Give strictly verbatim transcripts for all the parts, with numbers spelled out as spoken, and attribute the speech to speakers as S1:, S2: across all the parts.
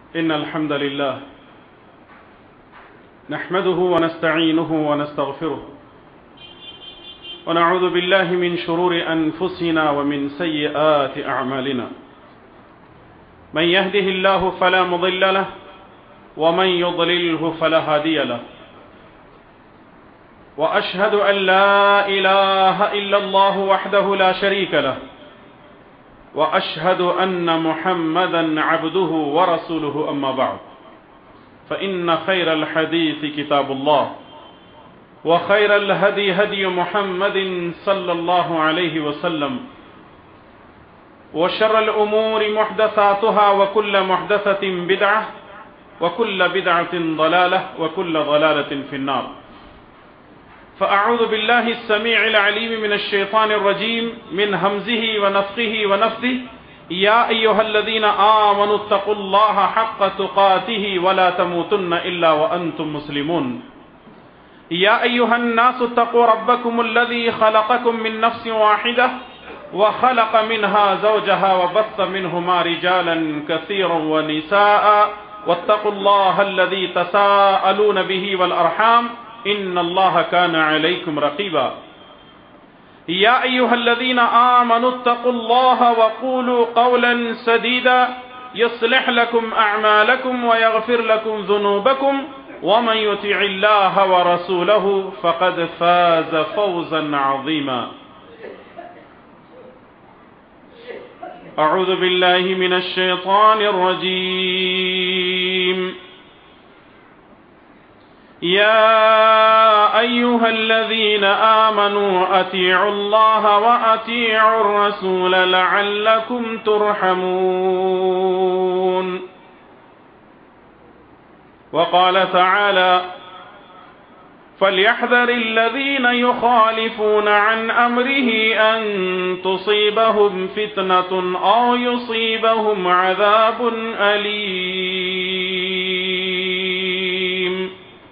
S1: إن الحمد لله نحمده ونستعينه ونستغفره ونعوذ بالله من شرور أنفسنا ومن سيئات أعمالنا من يهده الله فلا مضل له ومن يضلله فلا هادي له وأشهد أن لا إله إلا الله وحده لا شريك له وأشهد أن محمدا عبده ورسوله أما بعد فإن خير الحديث كتاب الله وخير الهدي هدي محمد صلى الله عليه وسلم وشر الأمور محدثاتها وكل محدثة بدعة وكل بدعة ضلالة وكل ضلالة في النار فأعوذ بالله السميع العليم من الشيطان الرجيم من همزه ونفخه ونفثه يا أيها الذين آمنوا اتقوا الله حق تقاته ولا تموتن إلا وأنتم مسلمون يا أيها الناس اتقوا ربكم الذي خلقكم من نفس واحدة وخلق منها زوجها وبث منهما رجالا كثيرا ونساء واتقوا الله الذي تساءلون به والأرحام إن الله كان عليكم رقيبا يا أيها الذين آمنوا اتقوا الله وقولوا قولا سديدا يصلح لكم أعمالكم ويغفر لكم ذنوبكم ومن يطع الله ورسوله فقد فاز فوزا عظيما أعوذ بالله من الشيطان الرجيم يا أيها الذين آمنوا أطيعوا الله وأطيعوا الرسول لعلكم ترحمون وقال تعالى فليحذر الذين يخالفون عن أمره أن تصيبهم فتنة أو يصيبهم عذاب أليم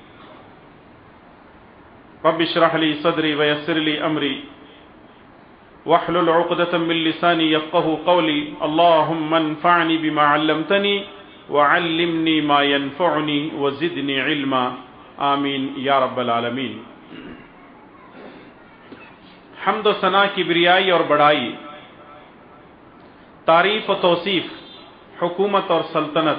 S1: رب اشرح لي صدري ويسر لي أمري واحلل عقدة من لساني يفقهوا قولي اللهم انفعني بما علمتني وعلمني ما ينفعني وزدني علما آمین یا رب العالمین۔ حمد و ثنا کبریائی اور بڑائی، تعریف و توصیف، حکومت اور سلطنت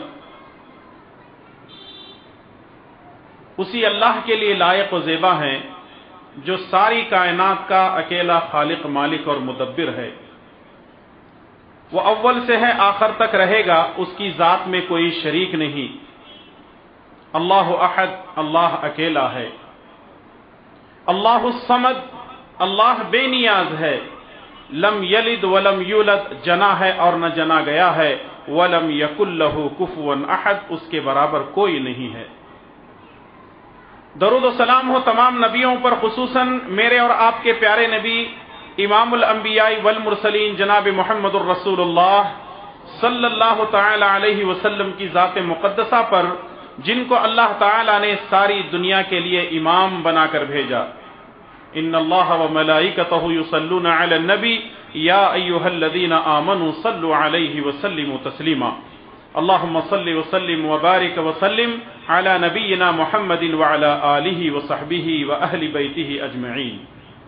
S1: اسی اللہ کے لیے لائق و زیبا ہیں جو ساری کائنات کا اکیلا خالق، مالک اور مدبر ہے۔ وہ اول سے ہے، آخر تک رہے گا، اس کی ذات میں کوئی شریک نہیں۔ اللہ احد، اللہ اکیلا ہے۔ اللہ الصمد، اللہ بے نیاز ہے۔ لم یلد ولم یولد، جنا ہے اور نہ جنا گیا ہے۔ ولم یکن لہ کفوا احد، اس کے برابر کوئی نہیں ہے۔ درود و سلام ہو تمام نبیوں پر، خصوصاً میرے اور آپ کے پیارے نبی امام الانبیاء والمرسلین جناب محمد الرسول اللہ صلی اللہ تعالی علیہ وسلم کی ذات مقدسہ پر، جن کو اللہ تعالی نے ساری دنیا کے لیے امام بنا کر بھیجا۔ ان اللہ و ملائکتہ یصلون علی النبی یا ایھا الذین آمنوا صلوا علیہ وسلموا تسلیما۔ اللہم صل وسلم وبارک وسلم علی نبینا محمد وعلی آلہ وصحبہ واہل بیتہ اجمعین۔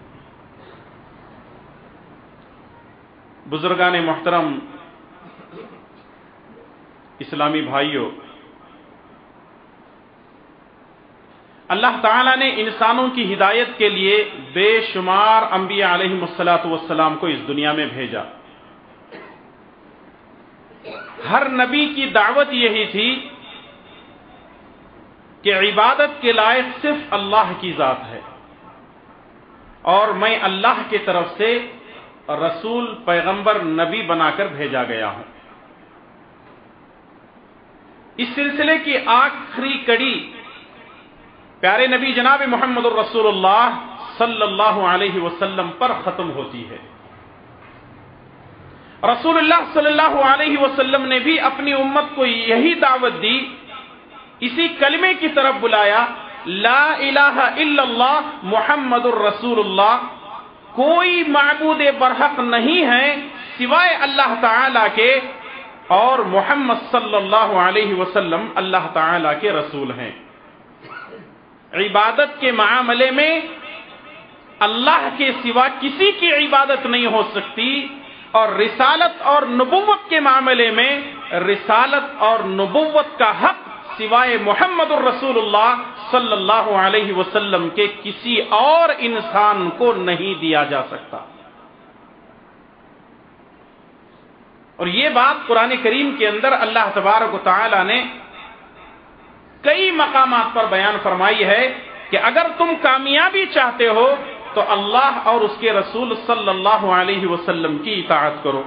S1: بزرگان محترم، اسلامی بھائیوں، اللہ تعالیٰ نے انسانوں کی ہدایت کے لیے بے شمار انبیاء علیہم الصلاۃ والسلام کو اس دنیا میں بھیجا۔ ہر نبی کی دعوت یہی تھی کہ عبادت کے لائق صرف اللہ کی ذات ہے، اور میں اللہ کی طرف سے رسول، پیغمبر، نبی بنا کر بھیجا گیا ہوں۔ اس سلسلے کی آخری کڑی پیارے نبی جناب محمد الرسول اللہ صلی اللہ علیہ وسلم پر ختم ہوتی ہے۔ رسول اللہ صلی اللہ علیہ وسلم نے بھی اپنی امت کو یہی دعوت دی، اسی کلمے کی طرف بلایا، لا الہ الا اللہ محمد الرسول اللہ، کوئی معبود برحق نہیں ہے سوائے اللہ تعالی کے، اور محمد صلی اللہ علیہ وسلم اللہ تعالی کے رسول ہیں۔ عبادت کے معاملے میں اللہ کے سوا کسی کی عبادت نہیں ہو سکتی، اور رسالت اور نبوت کے معاملے میں رسالت اور نبوت کا حق سوائے محمد الرسول اللہ صلی اللہ علیہ وسلم کے کسی اور انسان کو نہیں دیا جا سکتا۔ اور یہ بات قرآن کریم کے اندر اللہ تبارک و تعالی نے کئی مقامات پر بیان فرمائی ہے کہ اگر تم کامیابی چاہتے ہو تو اللہ اور اس کے رسول صلی اللہ علیہ وسلم کی اطاعت کرو۔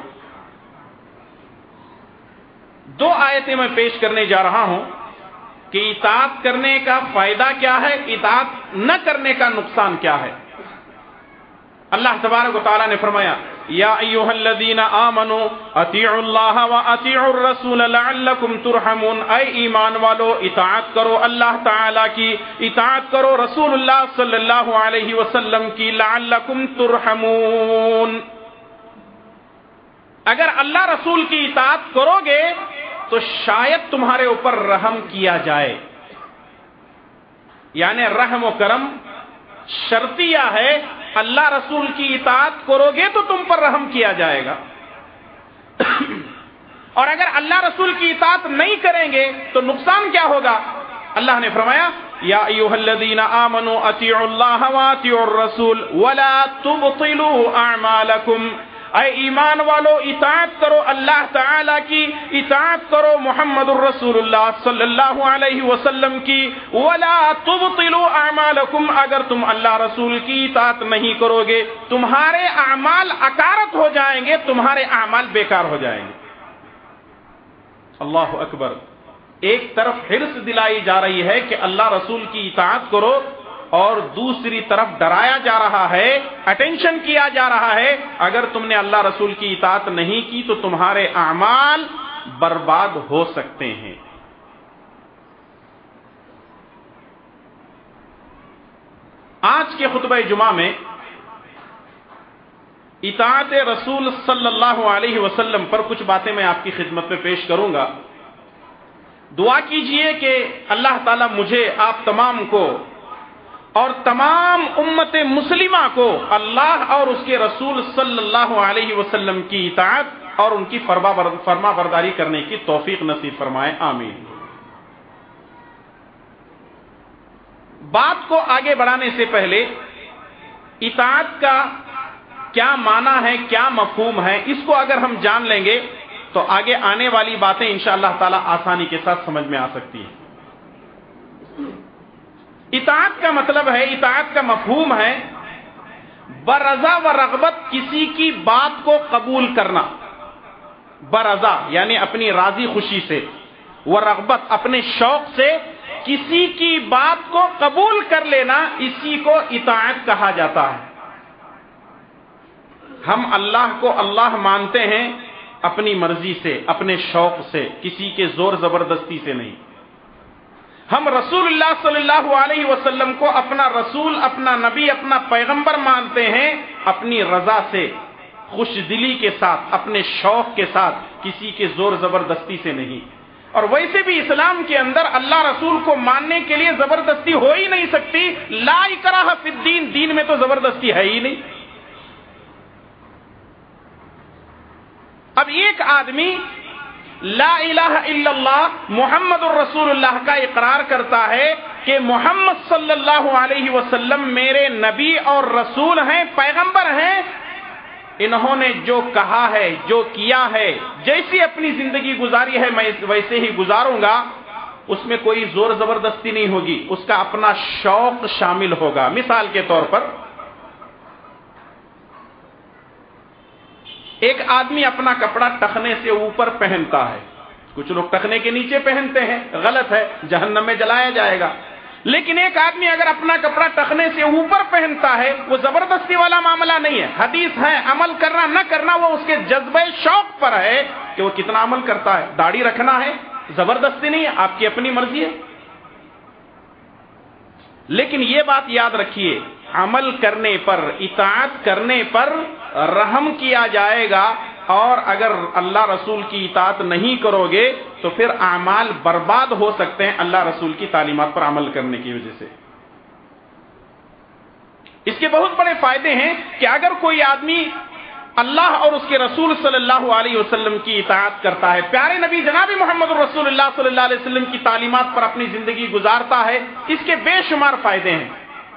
S1: دو آیتیں میں پیش کرنے جا رہا ہوں کہ اطاعت کرنے کا فائدہ کیا ہے، اطاعت نہ کرنے کا نقصان کیا ہے۔ اللہ تبارک و تعالی نے فرمایا یا ایھا الذین آمنوا اطیعوا اللہ واطیعوا الرسول لعلکم ترحمون، اے ایمان والو اطاعت کرو اللہ تعالی کی، اطاعت کرو رسول اللہ صلی اللہ علیہ وسلم کی، لعلکم ترحمون۔ اگر اللہ رسول کی اطاعت کرو گے تو شاید تمہارے اوپر رحم کیا جائے، یعنی رحم و کرم شرطیہ ہے، اللہ رسول کی اطاعت کرو گے تو تم پر رحم کیا جائے گا، اور اگر اللہ رسول کی اطاعت نہیں کریں گے تو نقصان کیا ہوگا؟ اللہ نے فرمایا یا ایھا الذین آمنوا اطیعوا اللہ واطیعوا الرسول ولا تبطلوا اعمالکم، اے ایمان والو اطاعت کرو اللہ تعالی کی، اطاعت کرو محمد الرسول اللہ صلی اللہ علیہ وسلم کی، ولا تبطلوا اعمالکم، اگر تم اللہ رسول کی اطاعت نہیں کرو گے تمہارے اعمال اکارت ہو جائیں گے، تمہارے اعمال بیکار ہو جائیں گے۔ اللہ اکبر، ایک طرف حرص دلائی جا رہی ہے کہ اللہ رسول کی اطاعت کرو، اور دوسری طرف ڈرایا جا رہا ہے، اٹینشن کیا جا رہا ہے اگر تم نے اللہ رسول کی اطاعت نہیں کی تو تمہارے اعمال برباد ہو سکتے ہیں۔ آج کے خطبہ جمعہ میں اطاعت رسول صلی اللہ علیہ وسلم پر کچھ باتیں میں آپ کی خدمت میں پیش کروں گا۔ دعا کیجئے کہ اللہ تعالی مجھے، آپ تمام کو اور تمام امت مسلمہ کو اللہ اور اس کے رسول صلی اللہ علیہ وسلم کی اطاعت اور ان کی فرما برداری کرنے کی توفیق نصیب فرمائے، آمین۔ بات کو آگے بڑھانے سے پہلے اطاعت کا کیا معنی ہے، کیا مفہوم ہے، اس کو اگر ہم جان لیں گے تو آگے آنے والی باتیں انشاءاللہ تعالی آسانی کے ساتھ سمجھ میں آ سکتی ہیں۔ اطاعت کا مطلب ہے، اطاعت کا مفہوم ہے برضا و رغبت کسی کی بات کو قبول کرنا، برضا یعنی اپنی راضی خوشی سے، و رغبت اپنے شوق سے کسی کی بات کو قبول کر لینا، اسی کو اطاعت کہا جاتا ہے۔ ہم اللہ کو اللہ مانتے ہیں اپنی مرضی سے، اپنے شوق سے، کسی کے زور زبردستی سے نہیں۔ ہم رسول اللہ صلی اللہ علیہ وسلم کو اپنا رسول، اپنا نبی، اپنا پیغمبر مانتے ہیں اپنی رضا سے، خوش دلی کے ساتھ، اپنے شوق کے ساتھ، کسی کے زور زبردستی سے نہیں۔ اور ویسے بھی اسلام کے اندر اللہ رسول کو ماننے کے لیے زبردستی ہو ہی نہیں سکتی، لا اکراہ فی الدین، دین میں تو زبردستی ہے ہی نہیں۔ اب ایک آدمی لا الہ الا اللہ محمد الرسول اللہ کا اقرار کرتا ہے کہ محمد صلی اللہ علیہ وسلم میرے نبی اور رسول ہیں، پیغمبر ہیں، انہوں نے جو کہا ہے، جو کیا ہے، جیسی اپنی زندگی گزاری ہے میں ویسے ہی گزاروں گا، اس میں کوئی زور زبردستی نہیں ہوگی، اس کا اپنا شوق شامل ہوگا۔ مثال کے طور پر ایک آدمی اپنا کپڑا ٹخنے سے اوپر پہنتا ہے، کچھ لوگ ٹخنے کے نیچے پہنتے ہیں، غلط ہے، جہنم میں جلایا جائے گا۔ لیکن ایک آدمی اگر اپنا کپڑا ٹخنے سے اوپر پہنتا ہے، وہ زبردستی والا معاملہ نہیں ہے، حدیث ہے، عمل کرنا نہ کرنا وہ اس کے جذبہ شوق پر ہے کہ وہ کتنا عمل کرتا ہے۔ داڑھی رکھنا ہے، زبردستی نہیں ہے، آپ کی اپنی مرضی ہے۔ لیکن یہ بات یاد رکھیے، عمل کرنے پر، اطاعت کرنے پر رحم کیا جائے گا، اور اگر اللہ رسول کی اطاعت نہیں کرو گے تو پھر اعمال برباد ہو سکتے ہیں اللہ رسول کی تعلیمات پر عمل کرنے کی وجہ سے۔ اس کے بہت بڑے فائدے ہیں کہ اگر کوئی آدمی اللہ اور اس کے رسول صلی اللہ علیہ وسلم کی اطاعت کرتا ہے، پیارے نبی جناب محمد رسول اللہ صلی اللہ علیہ وسلم کی تعلیمات پر اپنی زندگی گزارتا ہے، اس کے بے شمار فائدے ہیں۔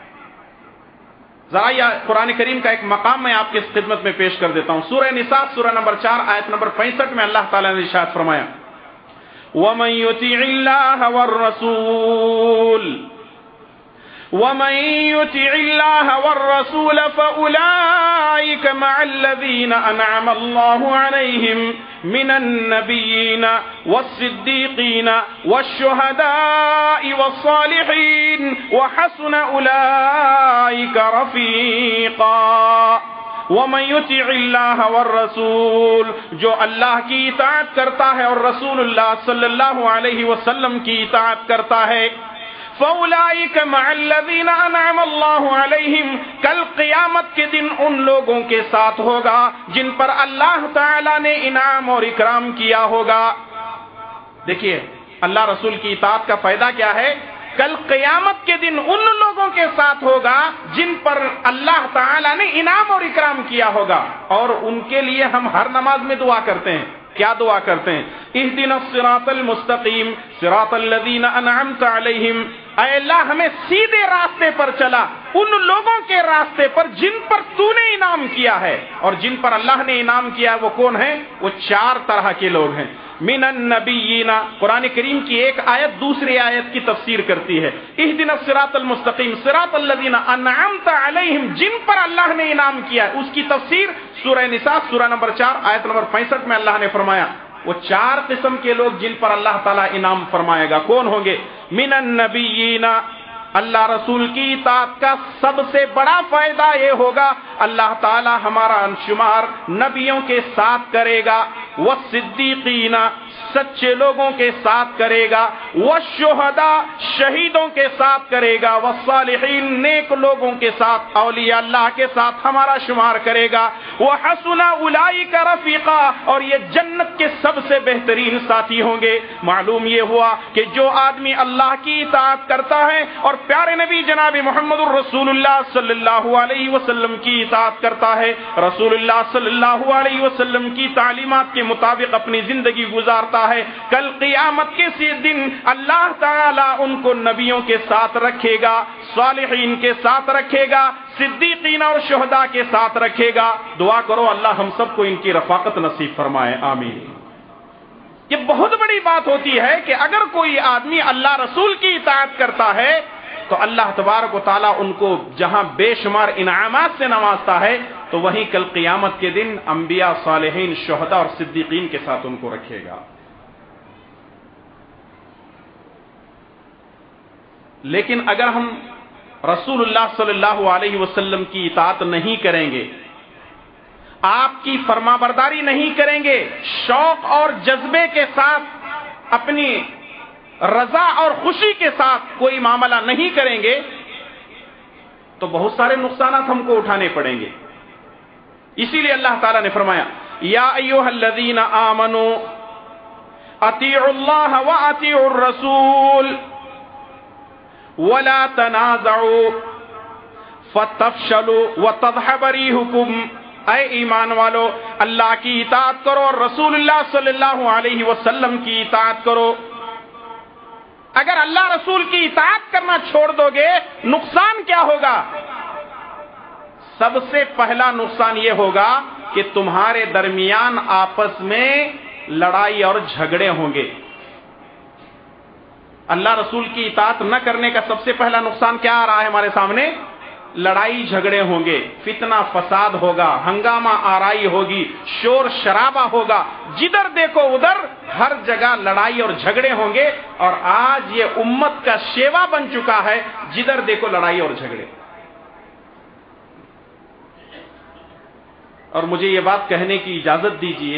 S1: ذرا یہ قرآن کریم کا ایک مقام میں آپ کی خدمت میں پیش کر دیتا ہوں۔ سورہ نساء سورہ نمبر چار آیت نمبر پینسٹھ میں اللہ تعالیٰ نے ارشاد فرمایا، وَمَن يُطِعِ اللَّهَ وَالرَّسُولَ وَمَن يُطِعِ اللَّهَ وَالرَّسُولَ فَأُولَئِكَ مَعَ الَّذِينَ أَنْعَمَ اللَّهُ عَلَيْهِمْ مِنَ النَّبِيِّينَ وَالصِّدِّيقِينَ وَالشُّهَدَاءِ وَالصَّالِحِينَ وَحَسُنَ أُولَئِكَ رَفِيقًا۔ وَمَن يُطِعِ اللَّهَ وَالرَّسُولَ، جو اللہ کی اطاعت کرتا ہے اور رسول اللہ صلی اللہ علیہ وسلم کی اطاعت کرتا ہے، فَأُولَئِكَ مَعَ الَّذِينَ أَنْعَمَ اللَّهُ عَلَيْهِمْ، کل قیامت کے دن ان لوگوں کے ساتھ ہوگا جن پر اللہ تعالی نے انعام اور اکرام کیا ہوگا۔ دیکھیے اللہ رسول کی اطاعت کا فائدہ کیا ہے، کل قیامت کے دن ان لوگوں کے ساتھ ہوگا جن پر اللہ تعالی نے انعام اور اکرام کیا ہوگا، اور ان کے لیے ہم ہر نماز میں دعا کرتے ہیں۔ کیا دعا کرتے ہیں؟ اہدنا الصراط المستقیم صراط الذین انعمت علیہم، اے اللہ ہمیں سیدھے راستے پر چلا، ان لوگوں کے راستے پر جن پر تو نے انعام کیا ہے، اور جن پر اللہ نے انعام کیا ہے وہ کون ہیں؟ وہ چار طرح کے لوگ ہیں۔ من النبیین، قرآن کریم کی ایک آیت دوسری آیت کی تفسیر کرتی ہے، اہدنا الصراط المستقیم صراط الذین انعمت علیہم، جن پر اللہ نے انعام کیا ہے، اس کی تفسیر سورہ نساء سورہ نمبر چار آیت نمبر پینسٹھ میں اللہ نے فرمایا وہ چار قسم کے لوگ جن پر اللہ تعالیٰ انعام فرمائے گا کون ہوں گے؟ من النبیین، اللہ رسول کی اطاعت کا سب سے بڑا فائدہ یہ ہوگا اللہ تعالیٰ ہمارا شمار نبیوں کے ساتھ کرے گا، والصدیقین، سچے لوگوں کے ساتھ کرے گا، والشہداء، شہیدوں کے ساتھ کرے گا، والصالحین، نیک لوگوں کے ساتھ، اولیاء اللہ کے ساتھ ہمارا شمار کرے گا، وحسن اولئک رفیقا، اور یہ جنت کے سب سے بہترین ساتھی ہوں گے۔ معلوم یہ ہوا کہ جو آدمی اللہ کی اطاعت کرتا ہے اور پیارے نبی جناب محمد الرسول اللہ صلی اللہ علیہ وسلم کی اطاعت کرتا ہے، رسول اللہ صلی اللہ علیہ وسلم کی تعلیمات کے مطابق اپنی زندگی گزارتا ہے، کل قیامت کے سی دن اللہ تعالیٰ ان کو نبیوں کے ساتھ رکھے گا، صالحین کے ساتھ رکھے گا، صدیقین اور شہداء کے ساتھ رکھے گا۔ دعا کرو اللہ ہم سب کو ان کی رفاقت نصیب فرمائے، آمین۔ یہ بہت بڑی بات ہوتی ہے کہ اگر کوئی آدمی اللہ رسول کی اطاعت کرتا ہے تو اللہ تبارک و تعالیٰ ان کو جہاں بے شمار انعامات سے نوازتا ہے تو وہیں کل قیامت کے دن انبیاء، صالحین، شہداء اور صدیقین کے ساتھ ان کو رکھے گا۔ لیکن اگر ہم رسول اللہ صلی اللہ علیہ وسلم کی اطاعت نہیں کریں گے، آپ کی فرما برداری نہیں کریں گے، شوق اور جذبے کے ساتھ، اپنی رضا اور خوشی کے ساتھ کوئی معاملہ نہیں کریں گے تو بہت سارے نقصانات ہم کو اٹھانے پڑیں گے۔ اسی لیے اللہ تعالیٰ نے فرمایا یا ایھا الذین آمنوا اطیعوا اللہ واطیعوا الرسول ولا تنازعوا فتفشلوا وتذهب ريحكم، اے ایمان والو اللہ کی اطاعت کرو اور رسول اللہ صلی اللہ علیہ وسلم کی اطاعت کرو۔ اگر اللہ رسول کی اطاعت کرنا چھوڑ دو گے نقصان کیا ہوگا؟ سب سے پہلا نقصان یہ ہوگا کہ تمہارے درمیان آپس میں لڑائی اور جھگڑے ہوں گے۔ اللہ رسول کی اطاعت نہ کرنے کا سب سے پہلا نقصان کیا آ رہا ہے ہمارے سامنے؟ لڑائی جھگڑے ہوں گے، فتنہ فساد ہوگا، ہنگامہ آرائی ہوگی، شور شرابہ ہوگا، جدھر دیکھو ادھر ہر جگہ لڑائی اور جھگڑے ہوں گے، اور آج یہ امت کا شیوا بن چکا ہے، جدھر دیکھو لڑائی اور جھگڑے۔ اور مجھے یہ بات کہنے کی اجازت دیجئے،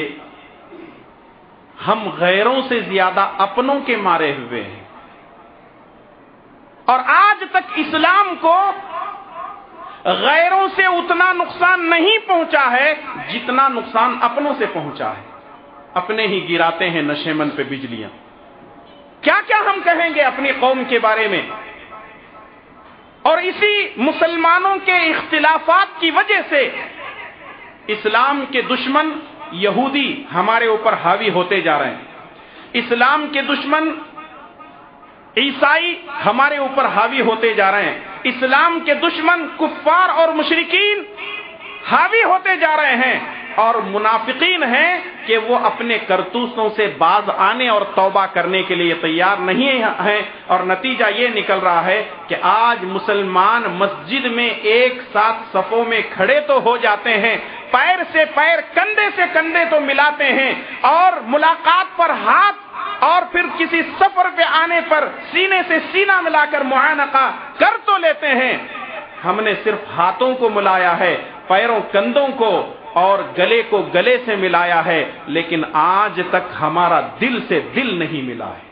S1: ہم غیروں سے زیادہ اپنوں کے مارے ہوئے ہیں، اور آج تک اسلام کو غیروں سے اتنا نقصان نہیں پہنچا ہے جتنا نقصان اپنوں سے پہنچا ہے. اپنے ہی گراتے ہیں نشیمن پہ بجلیاں. کیا کیا ہم کہیں گے اپنی قوم کے بارے میں. اور اسی مسلمانوں کے اختلافات کی وجہ سے اسلام کے دشمن یہودی ہمارے اوپر حاوی ہوتے جا رہے ہیں. اسلام کے دشمن عیسائی ہمارے اوپر حاوی ہوتے جا رہے ہیں. اسلام کے دشمن کفار اور مشرکین حاوی ہوتے جا رہے ہیں. اور منافقین ہیں کہ وہ اپنے کرتوتوں سے باز آنے اور توبہ کرنے کے لیے تیار نہیں ہیں. اور نتیجہ یہ نکل رہا ہے کہ آج مسلمان مسجد میں ایک ساتھ صفوں میں کھڑے تو ہو جاتے ہیں, پیر سے پیر کندھے سے کندھے تو ملاتے ہیں, اور ملاقات پر ہاتھ اور پھر کسی سفر پہ آنے پر سینے سے سینہ ملا کر معانقہ کر تو لیتے ہیں. ہم نے صرف ہاتھوں کو ملایا ہے, پیروں کندھوں کو اور گلے کو گلے سے ملایا ہے, لیکن آج تک ہمارا دل سے دل نہیں ملا ہے.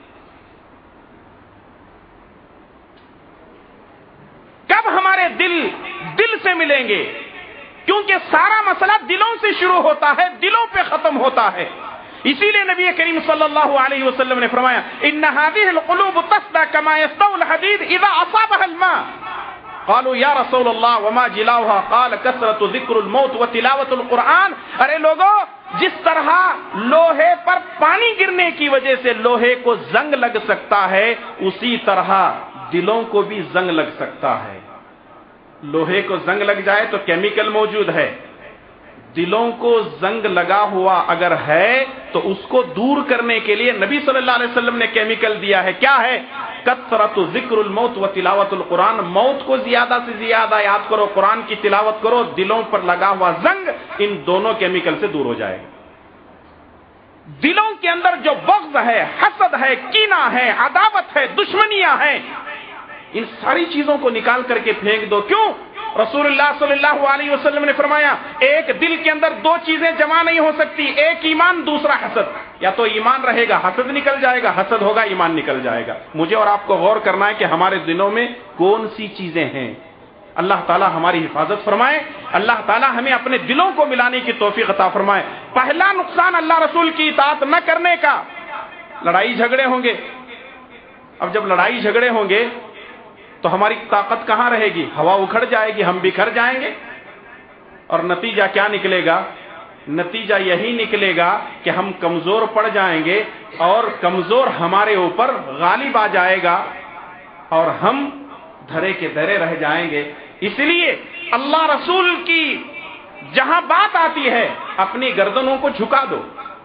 S1: کب ہمارے دل دل سے ملیں گے؟ کیونکہ سارا مسئلہ دلوں سے شروع ہوتا ہے, دلوں پہ ختم ہوتا ہے. اسی لیے نبی کریم صلی اللہ علیہ وسلم نے فرمایا ان هذه القلوب تصدى كما يصدع الحديد اذا اصابها الماء. قالوا یا رسول اللہ وما جلاؤها قال کثرت ذکر الموت وتلاوت القرآن. ارے لوگوں, جس طرح لوہے پر پانی گرنے کی وجہ سے لوہے کو زنگ لگ سکتا ہے, اسی طرح دلوں کو بھی زنگ لگ سکتا ہے. لوہے کو زنگ لگ جائے تو کیمیکل موجود ہے, دلوں کو زنگ لگا ہوا اگر ہے تو اس کو دور کرنے کے لیے نبی صلی اللہ علیہ وسلم نے کیمیکل دیا ہے. کیا ہے؟ کثرت ذکر الموت و تلاوت القرآن. موت کو زیادہ سے زیادہ یاد کرو, قرآن کی تلاوت کرو, دلوں پر لگا ہوا زنگ ان دونوں کیمیکل سے دور ہو جائے گا. دلوں کے اندر جو بغض ہے, حسد ہے, کینہ ہے, عداوت ہے, دشمنیاں ہیں, ان ساری چیزوں کو نکال کر کے پھینک دو. کیوں؟ رسول اللہ صلی اللہ علیہ وسلم نے فرمایا ایک دل کے اندر دو چیزیں جمع نہیں ہو سکتی, ایک ایمان دوسرا حسد. یا تو ایمان رہے گا حسد نکل جائے گا, حسد ہوگا ایمان نکل جائے گا. مجھے اور آپ کو غور کرنا ہے کہ ہمارے دلوں میں کون سی چیزیں ہیں. اللہ تعالی ہماری حفاظت فرمائے, اللہ تعالی ہمیں اپنے دلوں کو ملانے کی توفیق عطا فرمائے. پہلا نقصان اللہ رسول کی اطاعت نہ کرنے کا, لڑائی جھگڑے ہوں گے. اب جب لڑائی جھگڑے ہوں گے تو ہماری طاقت کہاں رہے گی؟ ہوا اکھڑ جائے گی, ہم بکھر جائیں گے. اور نتیجہ کیا نکلے گا؟ نتیجہ یہی نکلے گا کہ ہم کمزور پڑ جائیں گے, اور کمزور ہمارے اوپر غالب آ جائے گا, اور ہم دھرے کے دھرے رہ جائیں گے. اس لیے اللہ رسول کی جہاں بات آتی ہے اپنی گردنوں کو جھکا دو.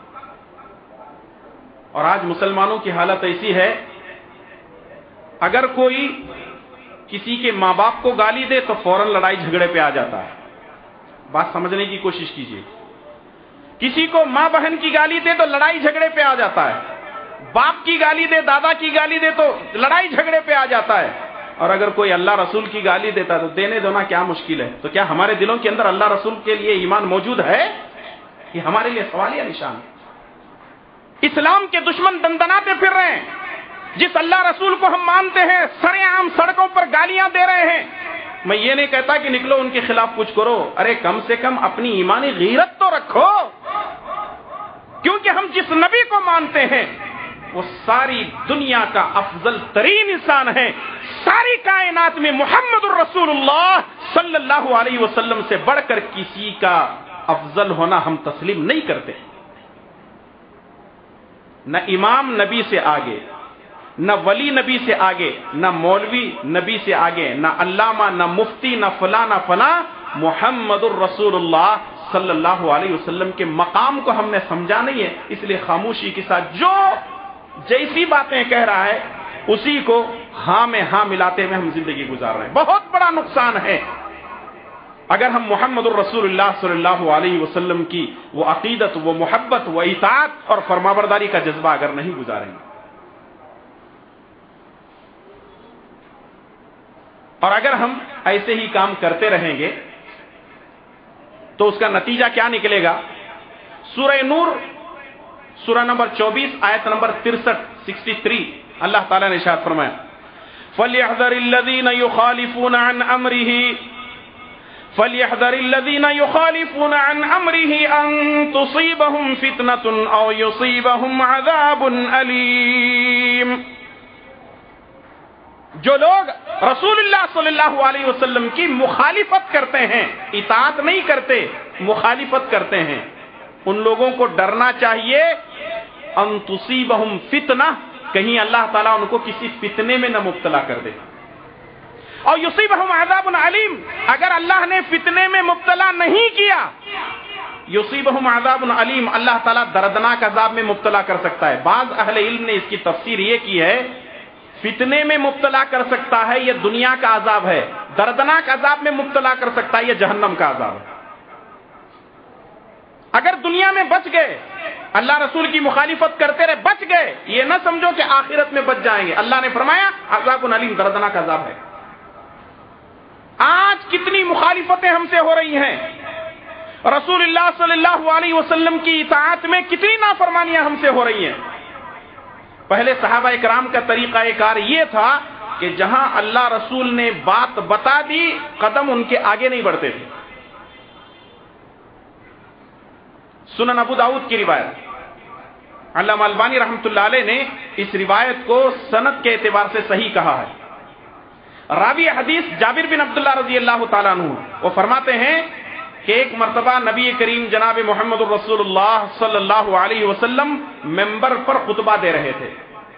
S1: اور آج مسلمانوں کی حالت ایسی ہے, اگر کوئی کسی کے ماں باپ کو گالی دے تو فوراً لڑائی جھگڑے پہ آ جاتا ہے. بات سمجھنے کی کوشش کیجیے. کسی کو ماں بہن کی گالی دے تو لڑائی جھگڑے پہ آ جاتا ہے. باپ کی گالی دے, دادا کی گالی دے تو لڑائی جھگڑے پہ آ جاتا ہے. اور اگر کوئی اللہ رسول کی گالی دیتا تو دینے دونا کیا مشکل ہے. تو کیا ہمارے دلوں کے اندر اللہ رسول کے لیے ایمان موجود ہے؟ یہ ہمارے لیے سوالیہ نشان ہے. اسلام کے دشمن دندناتے پھر رہے ہیں. جس اللہ رسول کو ہم مانتے ہیں سرے عام سڑکوں پر گالیاں دے رہے ہیں. میں یہ نہیں کہتا کہ نکلو ان کے خلاف کچھ کرو, ارے کم سے کم اپنی ایمانی غیرت تو رکھو. کیونکہ ہم جس نبی کو مانتے ہیں وہ ساری دنیا کا افضل ترین انسان ہے. ساری کائنات میں محمد الرسول اللہ صلی اللہ علیہ وسلم سے بڑھ کر کسی کا افضل ہونا ہم تسلیم نہیں کرتے. نہ امام نبی سے آگے, نہ ولی نبی سے آگے, نہ مولوی نبی سے آگے, نہ علامہ, نہ مفتی, نہ فلاں نہ فلاں. محمد الرسول اللہ صلی اللہ علیہ وسلم کے مقام کو ہم نے سمجھا نہیں ہے, اس لیے خاموشی کے ساتھ جو جیسی باتیں کہہ رہا ہے اسی کو ہاں میں ہاں ملاتے ہوئے ہم زندگی گزار رہے ہیں. بہت بڑا نقصان ہے اگر ہم محمد الرسول اللہ صلی اللہ علیہ وسلم کی وہ عقیدت, وہ محبت, وہ اطاعت اور فرمانبرداری کا جذبہ اگر نہیں گزاریں گے. اور اگر ہم ایسے ہی کام کرتے رہیں گے تو اس کا نتیجہ کیا نکلے گا؟ سورہ نور سورہ نمبر چوبیس آیت نمبر ترسٹھ سکسٹی تھری اللہ تعالیٰ نے ارشاد فرمایا فَلْيَحْذَرِ الَّذِينَ يُخَالِفُونَ عَنْ أَمْرِهِ فَلْيَحْذَرِ الَّذِينَ يُخَالِفُونَ عَنْ أَمْرِهِ أَن تُصِيبَهُمْ فِتْنَةٌ أَوْ يُصِيبَهُمْ عَذَابٌ أَلِيمٌ۔ جو لوگ رسول اللہ صلی اللہ علیہ وسلم کی مخالفت کرتے ہیں، اطاعت نہیں کرتے، مخالفت کرتے ہیں، ان لوگوں کو ڈرنا چاہیے ان تصیبہم فتنہ، کہیں اللہ تعالیٰ ان کو کسی فتنے میں نہ مبتلا کر دے، اور یصیبہم عذاب علیم، اگر اللہ نے فتنے میں مبتلا نہیں کیا، یصیبہم عذاب علیم، اللہ تعالیٰ دردناک عذاب میں مبتلا کر سکتا ہے۔ بعض اہل علم نے اس کی تفسیر یہ کی ہے، فتنے میں مبتلا کر سکتا ہے یہ دنیا کا عذاب ہے، دردناک عذاب میں مبتلا کر سکتا ہے یہ جہنم کا عذاب ہے۔ اگر دنیا میں بچ گئے، اللہ رسول کی مخالفت کرتے رہے، بچ گئے، یہ نہ سمجھو کہ آخرت میں بچ جائیں گے۔ اللہ نے فرمایا عذاب علیم، دردناک عذاب ہے۔ آج کتنی مخالفتیں ہم سے ہو رہی ہیں، رسول اللہ صلی اللہ علیہ وسلم کی اطاعت میں کتنی نافرمانیاں ہم سے ہو رہی ہیں۔ پہلے صحابہ کرام کا طریقہ کار یہ تھا کہ جہاں اللہ رسول نے بات بتا دی، قدم ان کے آگے نہیں بڑھتے تھے۔ سنن ابو داؤد کی روایت، علامہ البانی رحمۃ اللہ علیہ نے اس روایت کو سند کے اعتبار سے صحیح کہا ہے۔ راوی حدیث جابر بن عبداللہ رضی اللہ تعالیٰ عنہ، وہ فرماتے ہیں کہ ایک مرتبہ نبی کریم جناب محمد الرسول اللہ صلی اللہ علیہ وسلم ممبر پر خطبہ دے رہے تھے۔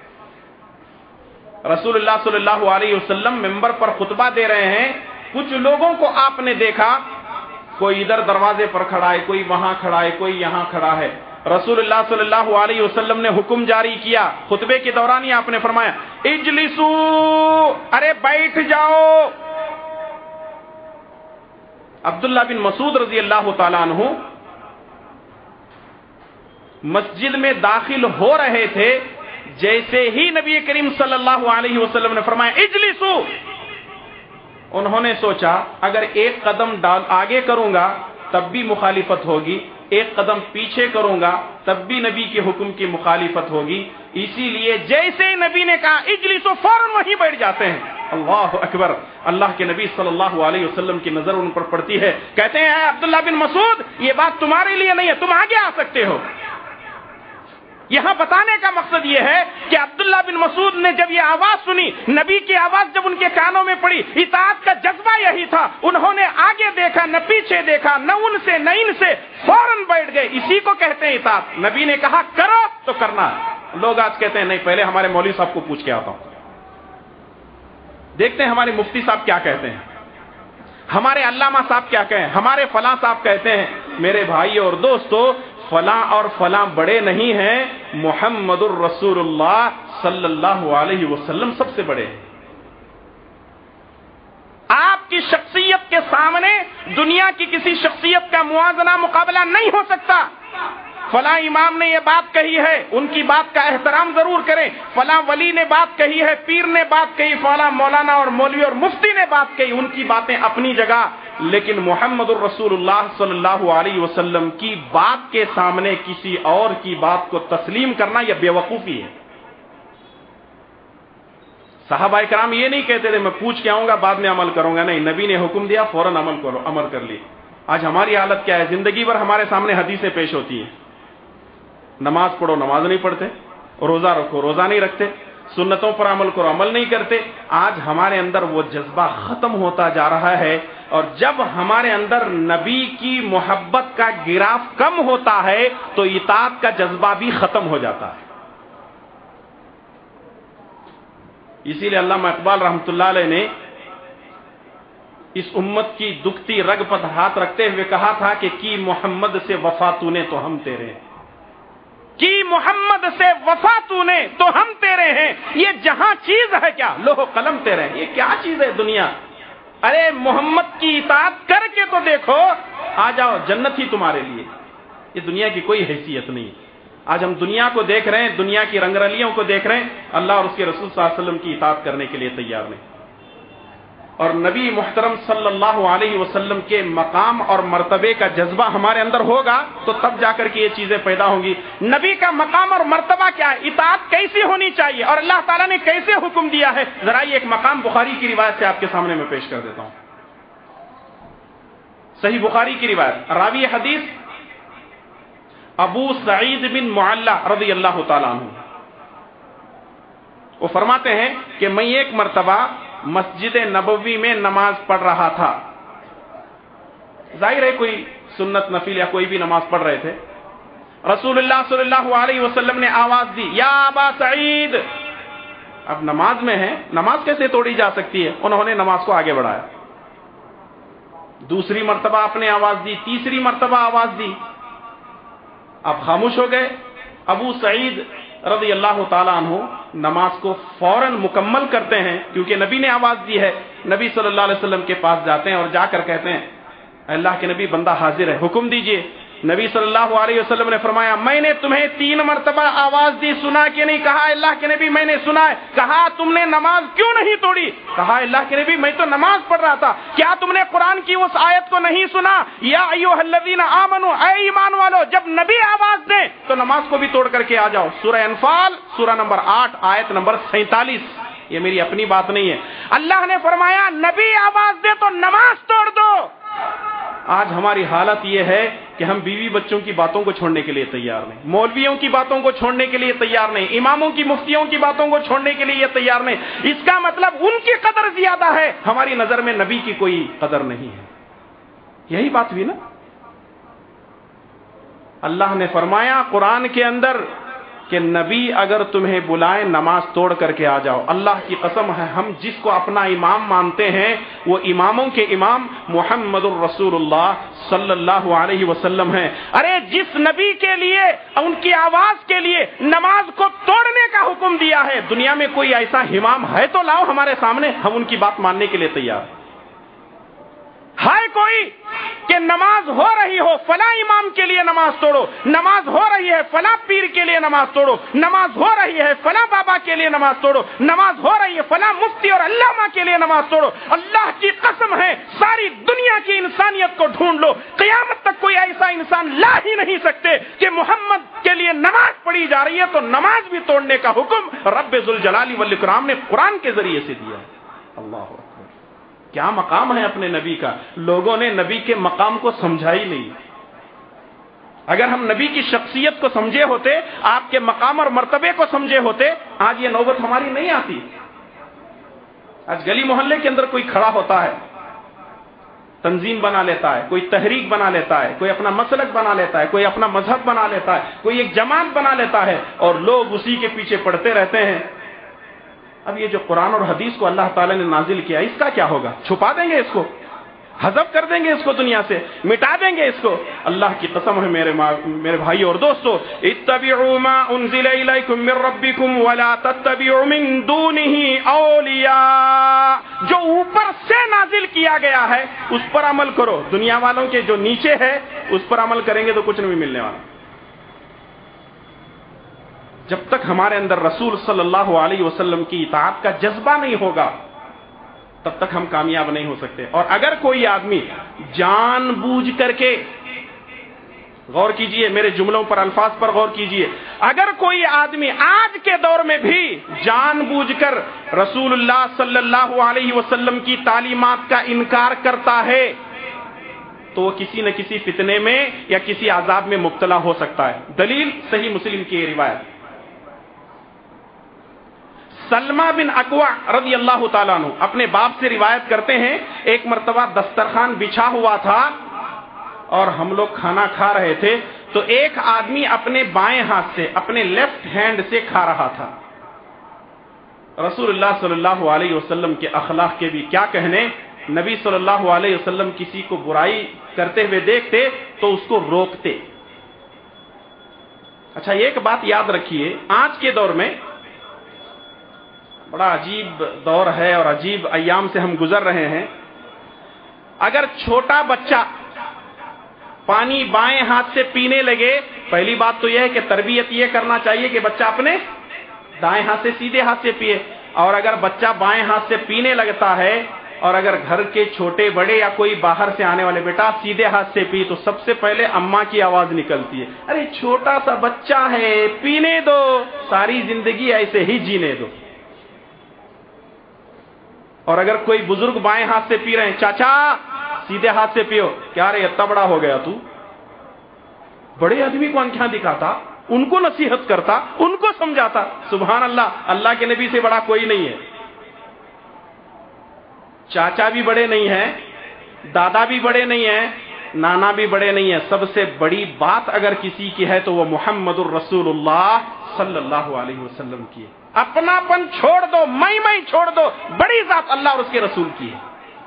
S1: رسول اللہ صلی اللہ علیہ وسلم ممبر پر خطبہ دے رہے ہیں، کچھ لوگوں کو آپ نے دیکھا، کوئی ادھر دروازے پر کھڑا ہے، کوئی وہاں کھڑا ہے، کوئی یہاں کھڑا ہے۔ رسول اللہ صلی اللہ علیہ وسلم نے حکم جاری کیا، خطبے کے دوران ہی آپ نے فرمایا اجلسو، ارے بیٹھ جاؤ۔ عبداللہ بن مسعود رضی اللہ تعالیٰ عنہ مسجد میں داخل ہو رہے تھے، جیسے ہی نبی کریم صلی اللہ علیہ وسلم نے فرمایا اجلسو، انہوں نے سوچا اگر ایک قدم ڈال آگے کروں گا تب بھی مخالفت ہوگی، ایک قدم پیچھے کروں گا تب بھی نبی کے حکم کی مخالفت ہوگی، اسی لیے جیسے ہی نبی نے کہا اجلسو، فوراً وہیں بیٹھ جاتے ہیں۔ اللہ اکبر، اللہ کے نبی صلی اللہ علیہ وسلم کی نظر ان پر پڑتی ہے، کہتے ہیں عبداللہ بن مسعود یہ بات تمہارے لیے نہیں ہے، تم آگے آ سکتے ہو۔ یہاں بتانے کا مقصد یہ ہے کہ عبداللہ بن مسعود نے جب یہ آواز سنی، نبی کی آواز جب ان کے کانوں میں پڑی، اطاعت کا جذبہ یہی تھا، انہوں نے آگے دیکھا نہ پیچھے دیکھا، نہ ان سے نہ ان سے، فوراً بیٹھ گئے۔ اسی کو کہتے ہیں اطاعت۔ نبی نے کہا کرو تو کرنا ہے۔ لوگ آج کہتے ہیں نہیں پہلے ہمارے مولوی صاحب کو پوچھ کے آتا ہوں، دیکھتے ہیں ہمارے مفتی صاحب کیا کہتے ہیں، ہمارے علامہ صاحب کیا کہیں، ہمارے فلاں صاحب کہتے ہیں۔ میرے بھائی اور دوستو، فلاں اور فلاں بڑے نہیں ہیں، محمد الرسول اللہ صلی اللہ علیہ وسلم سب سے بڑے ہیں۔ آپ کی شخصیت کے سامنے دنیا کی کسی شخصیت کا موازنہ مقابلہ نہیں ہو سکتا۔ فلاں امام نے یہ بات کہی ہے، ان کی بات کا احترام ضرور کریں۔ فلاں ولی نے بات کہی ہے، پیر نے بات کہی، فلاں مولانا اور مولوی اور مفتی نے بات کہی، ان کی باتیں اپنی جگہ، لیکن محمد الرسول اللہ صلی اللہ علیہ وسلم کی بات کے سامنے کسی اور کی بات کو تسلیم کرنا یہ بیوقوفی ہے۔ صحابہ کرام یہ نہیں کہتے تھے میں پوچھ کے آؤں گا بعد میں عمل کروں گا، نہیں، نبی نے حکم دیا فوراً عمل کرو، عمل کر لی۔ آج ہماری حالت کیا ہے؟ زندگی بھر ہمارے سامنے حدیثیں پیش ہوتی ہیں، نماز پڑھو نماز نہیں پڑھتے، روزہ رکھو روزہ نہیں رکھتے، سنتوں پر عمل کرو عمل نہیں کرتے۔ آج ہمارے اندر وہ جذبہ ختم ہوتا جا رہا ہے، اور جب ہمارے اندر نبی کی محبت کا گراف کم ہوتا ہے تو اطاعت کا جذبہ بھی ختم ہو جاتا ہے۔ اسی لیے علامہ اقبال رحمۃ اللہ علیہ نے اس امت کی دکھتی رگ پر ہاتھ رکھتے ہوئے کہا تھا کہ کی محمد سے وفا تو نے تو ہم تیرے، کی محمد سے وفا تو نے تو ہم تیرے ہیں، یہ جہاں چیز ہے کیا، لوح و قلم تیرے ہیں، یہ کیا چیز ہے دنیا؟ ارے محمد کی اطاعت کر کے تو دیکھو، آ جاؤ جنت ہی تمہارے لیے، یہ دنیا کی کوئی حیثیت نہیں۔ آج ہم دنیا کو دیکھ رہے ہیں، دنیا کی رنگرلیوں کو دیکھ رہے ہیں، اللہ اور اس کے رسول صلی اللہ علیہ وسلم کی اطاعت کرنے کے لیے تیار نہیں۔ اور نبی محترم صلی اللہ علیہ وسلم کے مقام اور مرتبے کا جذبہ ہمارے اندر ہوگا تو تب جا کر کے یہ چیزیں پیدا ہوں گی۔ نبی کا مقام اور مرتبہ کیا ہے، اطاعت کیسی ہونی چاہیے، اور اللہ تعالیٰ نے کیسے حکم دیا ہے، ذرا یہ ایک مقام بخاری کی روایت سے آپ کے سامنے میں پیش کر دیتا ہوں۔ صحیح بخاری کی روایت، راوی حدیث ابو سعید بن معلہ رضی اللہ تعالیٰ عنہ، وہ فرماتے ہیں کہ میں ایک مرتبہ مسجد نبوی میں نماز پڑھ رہا تھا، ظاہر ہے کوئی سنت نفل یا کوئی بھی نماز پڑھ رہے تھے، رسول اللہ صلی اللہ علیہ وسلم نے آواز دی، یا ابا سعید۔ اب نماز میں ہے، نماز کیسے توڑی جا سکتی ہے؟ انہوں نے نماز کو آگے بڑھایا، دوسری مرتبہ آپ نے آواز دی، تیسری مرتبہ آواز دی، آپ خاموش ہو گئے۔ ابو سعید رضی اللہ تعالیٰ عنہ نماز کو فوراً مکمل کرتے ہیں، کیونکہ نبی نے آواز دی ہے، نبی صلی اللہ علیہ وسلم کے پاس جاتے ہیں اور جا کر کہتے ہیں اللہ کے نبی بندہ حاضر ہے، حکم دیجئے۔ نبی صلی اللہ علیہ وسلم نے فرمایا میں نے تمہیں تین مرتبہ آواز دی، سنا کہ نہیں؟ کہا اللہ کے نبی میں نے سنا ہے۔ کہا تم نے نماز کیوں نہیں توڑی؟ کہا اللہ کے نبی میں تو نماز پڑھ رہا تھا۔ کیا تم نے قرآن کی اس آیت کو نہیں سنا، یا ایھا الذین آمنوا، اے ایمان والو، جب نبی آواز دیں تو نماز کو بھی توڑ کر کے آ جاؤ۔ سورہ انفال سورہ نمبر آٹھ آیت نمبر سینتالیس، یہ میری اپنی بات نہیں ہے، اللہ نے فرمایا نبی آواز دے تو نماز توڑ دو۔ آج ہماری حالت یہ ہے کہ ہم بیوی بچوں کی باتوں کو چھوڑنے کے لیے تیار نہیں، مولویوں کی باتوں کو چھوڑنے کے لیے تیار نہیں، اماموں کی مفتیوں کی باتوں کو چھوڑنے کے لیے تیار نہیں۔ اس کا مطلب ان کی قدر زیادہ ہے، ہماری نظر میں نبی کی کوئی قدر نہیں ہے۔ یہی بات ہوئی نا، اللہ نے فرمایا قرآن کے اندر کہ نبی اگر تمہیں بلائیں نماز توڑ کر کے آ جاؤ۔ اللہ کی قسم ہے ہم جس کو اپنا امام مانتے ہیں وہ اماموں کے امام محمد الرسول اللہ صلی اللہ علیہ وسلم ہیں۔ ارے جس نبی کے لیے ان کی آواز کے لیے نماز کو توڑنے کا حکم دیا ہے، دنیا میں کوئی ایسا امام ہے تو لاؤ ہمارے سامنے، ہم ان کی بات ماننے کے لیے تیار ہیں۔ ہے کوئی کہ نماز ہو رہی ہو فلاں امام کے لیے نماز توڑو، نماز ہو رہی ہے فلاں پیر کے لیے نماز توڑو، نماز ہو رہی ہے فلاں بابا کے لیے نماز توڑو، نماز ہو رہی ہے فلاں مفتی اور علامہ کے لیے نماز توڑو؟ اللہ کی قسم ہے ساری دنیا کی انسانیت کو ڈھونڈ لو، قیامت تک کوئی ایسا انسان لا ہی نہیں سکتے کہ محمد کے لیے نماز پڑھی جا رہی ہے تو نماز بھی توڑنے کا حکم رب ذوالجلال والاکرام نے قرآن کے ذریعے سے دیا ہے۔ اللہ اکبر، کیا مقام ہے اپنے نبی کا! لوگوں نے نبی کے مقام کو سمجھا ہی نہیں۔ اگر ہم نبی کی شخصیت کو سمجھے ہوتے، آپ کے مقام اور مرتبے کو سمجھے ہوتے، آج یہ نوبت ہماری نہیں آتی۔ آج گلی محلے کے اندر کوئی کھڑا ہوتا ہے، تنظیم بنا لیتا ہے، کوئی تحریک بنا لیتا ہے، کوئی اپنا مسلک بنا لیتا ہے، کوئی اپنا مذہب بنا لیتا ہے، کوئی ایک جماعت بنا لیتا ہے اور لوگ اسی کے پیچھے پڑتے رہتے ہیں۔ اب یہ جو قرآن اور حدیث کو اللہ تعالیٰ نے نازل کیا، اس کا کیا ہوگا؟ چھپا دیں گے اس کو، حذف کر دیں گے اس کو، دنیا سے مٹا دیں گے اس کو؟ اللہ کی قسم ہے میرے میرے بھائی اور دوستو، اتبعوا ما انزل الیکم من ربکم ولا تتبعوا من دونہ اولیاء، جو اوپر سے نازل کیا گیا ہے اس پر عمل کرو، دنیا والوں کے جو نیچے ہے اس پر عمل کریں گے تو کچھ نہیں ملنے والا۔ جب تک ہمارے اندر رسول صلی اللہ علیہ وسلم کی اطاعت کا جذبہ نہیں ہوگا تب تک ہم کامیاب نہیں ہو سکتے۔ اور اگر کوئی آدمی جان بوجھ کر کے، غور کیجئے میرے جملوں پر، الفاظ پر غور کیجئے، اگر کوئی آدمی آج کے دور میں بھی جان بوجھ کر رسول اللہ صلی اللہ علیہ وسلم کی تعلیمات کا انکار کرتا ہے تو وہ کسی نہ کسی فتنے میں یا کسی عذاب میں مبتلا ہو سکتا ہے۔ دلیل صحیح مسلم کی روایت، سلمہ بن اکوع رضی اللہ تعالیٰ عنہ اپنے باپ سے روایت کرتے ہیں، ایک مرتبہ دسترخوان بچھا ہوا تھا اور ہم لوگ کھانا کھا رہے تھے تو ایک آدمی اپنے بائیں ہاتھ سے، اپنے لیفٹ ہینڈ سے کھا رہا تھا۔ رسول اللہ صلی اللہ علیہ وسلم کے اخلاق کے بھی کیا کہنے، نبی صلی اللہ علیہ وسلم کسی کو برائی کرتے ہوئے دیکھتے تو اس کو روکتے۔ اچھا ایک بات یاد رکھیے، آج کے دور میں بڑا عجیب دور ہے اور عجیب ایام سے ہم گزر رہے ہیں۔ اگر چھوٹا بچہ پانی بائیں ہاتھ سے پینے لگے، پہلی بات تو یہ ہے کہ تربیت یہ کرنا چاہیے کہ بچہ اپنے دائیں ہاتھ سے سیدھے ہاتھ سے پیے، اور اگر بچہ بائیں ہاتھ سے پینے لگتا ہے اور اگر گھر کے چھوٹے بڑے یا کوئی باہر سے آنے والے بیٹا سیدھے ہاتھ سے پی تو سب سے پہلے اماں کی آواز نکلتی ہے، ارے چھوٹا سا بچہ ہے پینے دو، ساری زندگی ایسے ہی جینے دو۔ اور اگر کوئی بزرگ بائیں ہاتھ سے پی رہے ہیں، چاچا सीधे हाथ से पियो। क्या रे इतना बड़ा हो गया तू? बड़े आदमी को आंखें दिखाता, उनको नसीहत करता, उनको समझाता। सुभान अल्लाह, अल्लाह के नबी से बड़ा कोई नहीं है। चाचा भी बड़े नहीं हैं, दादा भी बड़े नहीं हैं, नाना भी बड़े नहीं है। सबसे बड़ी बात अगर किसी की है तो वो मुहम्मदुर रसूलुल्लाह सल्लल्लाहु अलैहि वसल्लम की है। अपनापन छोड़ दो, मैं मैं छोड़ दो, बड़ी जात अल्लाह और उसके रसूल की है।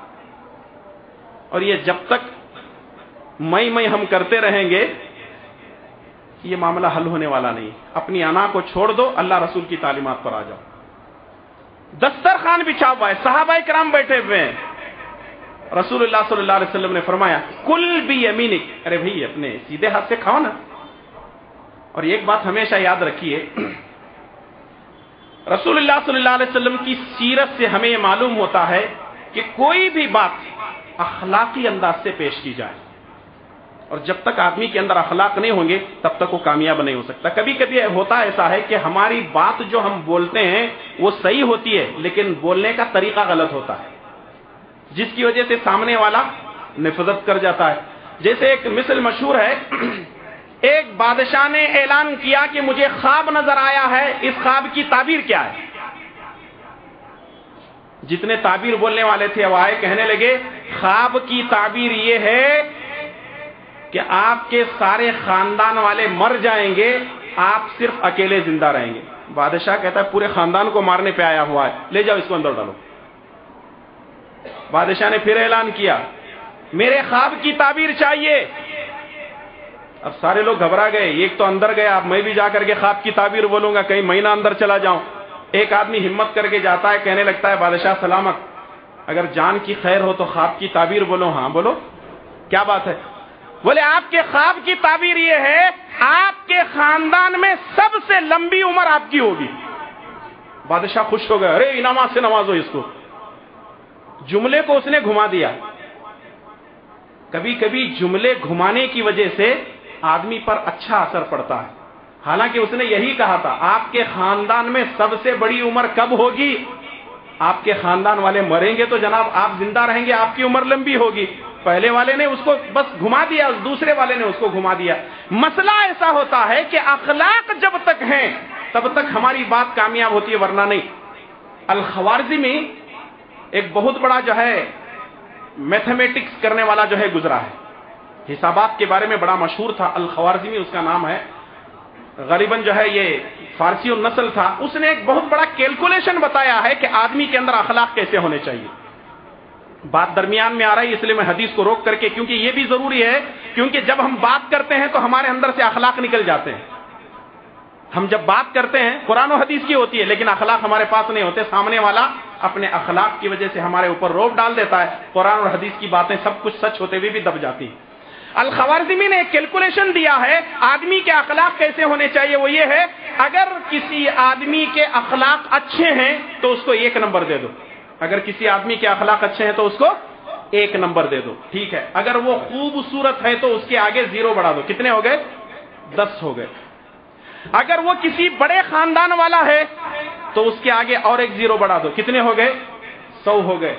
S1: और ये जब तक मैं मैं हम करते रहेंगे ये मामला हल होने वाला नहीं। अपनी अना को छोड़ दो, अल्लाह रसूल की तालीमात पर आ जाओ। दस्तरखान बिछा हुआ है, सहाबाए किराम बैठे हुए हैं, रसूलुल्लाह सल्लल्लाहु अलैहि वसल्लम ने फरमाया कुल भी यमीनिक, अरे भाई अपने सीधे हाथ से खाओ ना। और एक बात हमेशा याद रखिए, रसूलुल्लाह सल्लल्लाहु अलैहि वसल्लम की सीरत से हमें यह मालूम होता है कि कोई भी बात अखलाकी अंदाज से पेश की जाए, और जब तक आदमी के अंदर अखलाक नहीं होंगे तब तक वो कामयाब नहीं हो सकता। कभी कभी होता ऐसा है कि हमारी बात जो हम बोलते हैं वो सही होती है, लेकिन बोलने का तरीका गलत होता है, जिसकी वजह से सामने वाला निफरत कर जाता है। जैसे एक मिसल मशहूर है, एक बादशाह ने ऐलान किया कि मुझे ख्वाब नजर आया है, इस ख्वाब की ताबीर क्या है। जितने ताबीर बोलने वाले थे वो आए, कहने लगे ख्वाब की ताबीर ये है कि आपके सारे खानदान वाले मर जाएंगे, आप सिर्फ अकेले जिंदा रहेंगे। बादशाह कहता है पूरे खानदान को मारने पे आया हुआ है, ले जाओ इसको अंदर डालो। बादशाह ने फिर ऐलान किया मेरे ख्वाब की ताबीर चाहिए। अब सारे लोग घबरा गए, एक तो अंदर गया, अब मैं भी जाकर के ख्वाब की ताबीर बोलूंगा, कहीं महीना अंदर चला जाऊं। एक आदमी हिम्मत करके जाता है, कहने लगता है बादशाह सलामत, अगर जान की खैर हो तो ख्वाब की ताबीर बोलो। हाँ बोलो, क्या बात है? बोले आपके ख्वाब की ताबीर ये है आपके खानदान में सबसे लंबी उम्र आपकी होगी। बादशाह खुश हो गया, अरे नमाज से नवाजो इसको। जुमले को उसने घुमा दिया। कभी कभी जुमले घुमाने की वजह से आदमी पर अच्छा असर पड़ता है। हालांकि उसने यही कहा था आपके खानदान में सबसे बड़ी उम्र कब होगी? आपके खानदान वाले मरेंगे तो जनाब आप जिंदा रहेंगे, आपकी उम्र लंबी होगी। पहले वाले ने उसको बस घुमा दिया, दूसरे वाले ने उसको घुमा दिया। मसला ऐसा होता है कि अखलाक जब तक हैं तब तक हमारी बात कामयाब होती है, वरना नहीं। अल-खवारिज़मी एक बहुत बड़ा जो है मैथमेटिक्स करने वाला जो है गुजरा है, हिसाबात के बारे में बड़ा मशहूर था। अल-खवारिज़मी उसका नाम है, गरीबन जो है ये फारसी और नस्ल था। उसने एक बहुत बड़ा कैलकुलेशन बताया है कि आदमी के अंदर अखलाक कैसे होने चाहिए। बात दरमियान में आ रही है इसलिए मैं हदीस को रोक करके, क्योंकि ये भी जरूरी है, क्योंकि जब हम बात करते हैं तो हमारे अंदर से अखलाक निकल जाते हैं। हम जब बात करते हैं कुरान और हदीस की होती है, लेकिन अखलाक हमारे पास नहीं होते। सामने वाला अपने अखलाक की वजह से हमारे ऊपर रोब डाल देता है। कुरान और हदीस की बातें सब कुछ सच होते हुए भी दब जाती है। अल-खवारिज़मी ने एक कैलकुलेशन दिया है आदमी के अखलाक कैसे होने चाहिए। वो ये है, अगर किसी आदमी के अखलाक अच्छे हैं तो उसको एक नंबर दे दो। अगर किसी आदमी के अखलाक अच्छे हैं तो उसको एक नंबर दे दो, ठीक है। अगर वो खूबसूरत है तो उसके आगे जीरो बढ़ा दो। कितने हो गए? दस हो गए। अगर वो किसी बड़े खानदान वाला है तो उसके आगे और एक जीरो बढ़ा दो। कितने हो गए? सौ हो गए।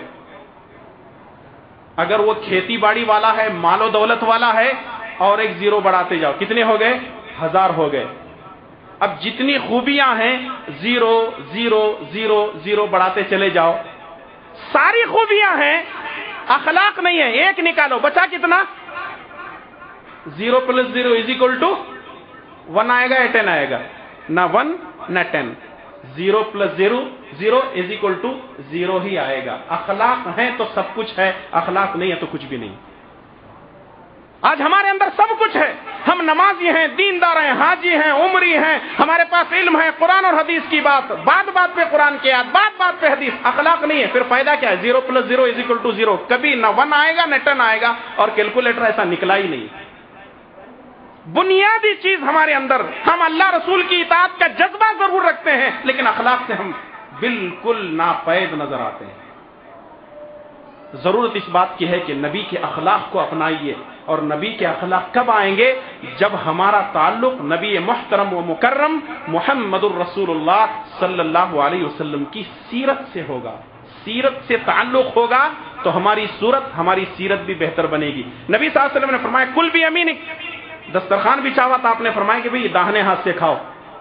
S1: अगर वो खेती बाड़ी वाला है, मालो दौलत वाला है, और एक जीरो बढ़ाते जाओ। कितने हो गए? हजार हो गए। अब जितनी खूबियां हैं जीरो जीरो जीरो जीरो बढ़ाते चले जाओ। सारी खूबियां हैं, अखलाक नहीं है, एक निकालो, बचा कितना? Zero plus zero is equal to one आएगा या टेन आएगा? ना वन ना ten. Zero plus zero zero is equal to zero ही आएगा। अखलाक है तो सब कुछ है, अखलाक नहीं है तो कुछ भी नहीं। आज हमारे अंदर सब कुछ है, हम नमाजी हैं, दीनदार हैं, हाजी हैं, उमरी हैं, हमारे पास इल्म है, कुरान और हदीस की बात, बात बात पे कुरान की याद, बात बात पे हदीस। अखलाक नहीं है, फिर फायदा क्या है? Zero plus zero is equal to zero. कभी न वन आएगा न टेन आएगा, और कैलकुलेटर ऐसा निकला ही नहीं। बुनियादी चीज हमारे अंदर, हम अल्लाह रसूल की इताअत का जज्बा जरूर रखते हैं, लेकिन अखलाक से हम बिल्कुल नापैद नजर आते हैं। जरूरत इस बात की है कि नबी के अखलाक को अपनाइए। और नबी के अखलाक कब आएंगे? जब हमारा ताल्लुक नबी मुहतरम व मुकर्रम मुहम्मदुर रसूलुल्लाह सल्लल्लाहु अलैहि वसल्लम की सीरत से होगा। सीरत से ताल्लुक होगा تو ہماری صورت ہماری سیرت بھی بہتر بنے گی. نبی صلی اللہ علیہ وسلم نے فرمایا کل بھی یمینک، دسترخوان بچھا ہوا تھا، آپ نے فرمایا کہ بھئی داہنے ہاتھ سے کھاؤ.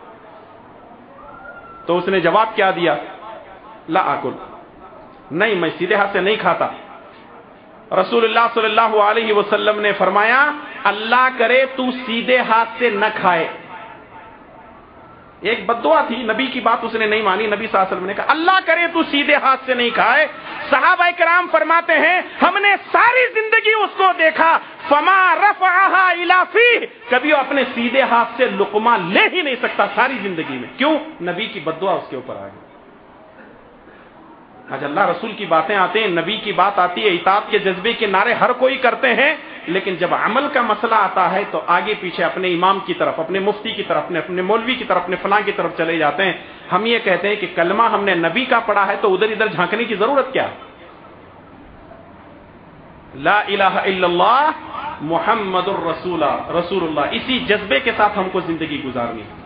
S1: تو اس نے جواب کیا دیا؟ لا آکل، نہیں میں سیدھے ہاتھ سے نہیں کھاتا. رسول اللہ صلی اللہ علیہ وسلم نے فرمایا اللہ کرے تو سیدھے ہاتھ سے نہ کھائے. ایک بددعا تھی، نبی کی بات اس نے نہیں مانی. نبی صلی اللہ علیہ وسلم نے کہا اللہ کرے تو سیدھے ہاتھ سے نہیں کھائے. صحابہ کرام فرماتے ہیں ہم نے ساری زندگی اس کو دیکھا فما رفعها الى فیہ، کبھی وہ اپنے سیدھے ہاتھ سے لقمہ لے ہی نہیں سکتا ساری زندگی میں. کیوں؟ نبی کی بددعا اس کے اوپر آ گئی. آج اللہ رسول کی باتیں آتے ہیں، نبی کی بات آتی ہے، اطاعت کے جذبے کے نعرے ہر کوئی کرتے ہیں، لیکن جب عمل کا مسئلہ آتا ہے تو آگے پیچھے اپنے امام کی طرف، اپنے مفتی کی طرف، اپنے اپنے مولوی کی طرف، اپنے فلاں کی طرف چلے جاتے ہیں. ہم یہ کہتے ہیں کہ کلمہ ہم نے نبی کا پڑھا ہے تو ادھر ادھر جھانکنے کی ضرورت کیا؟ لا الہ الا اللہ محمد الرسول رسول اللہ، اسی جذبے کے ساتھ ہم کو زندگی گزارنی ہے.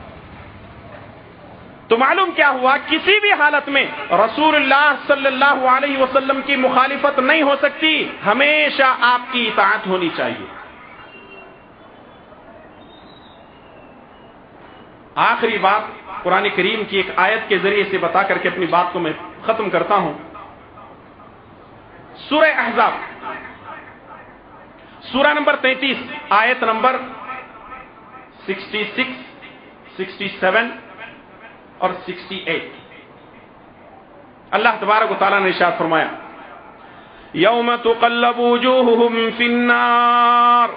S1: تو معلوم کیا ہوا؟ کسی بھی حالت میں رسول اللہ صلی اللہ علیہ وسلم کی مخالفت نہیں ہو سکتی، ہمیشہ آپ کی اطاعت ہونی چاہیے. آخری بات قرآن کریم کی ایک آیت کے ذریعے سے بتا کر کے اپنی بات کو میں ختم کرتا ہوں. سورہ احزاب سورہ نمبر تینتیس آیت number sixty six sixty seven اور سکسٹی ایٹ. اللہ تبارک و تعالیٰ نے ارشاد فرمایا یوم تقلب وجوہہم فی النار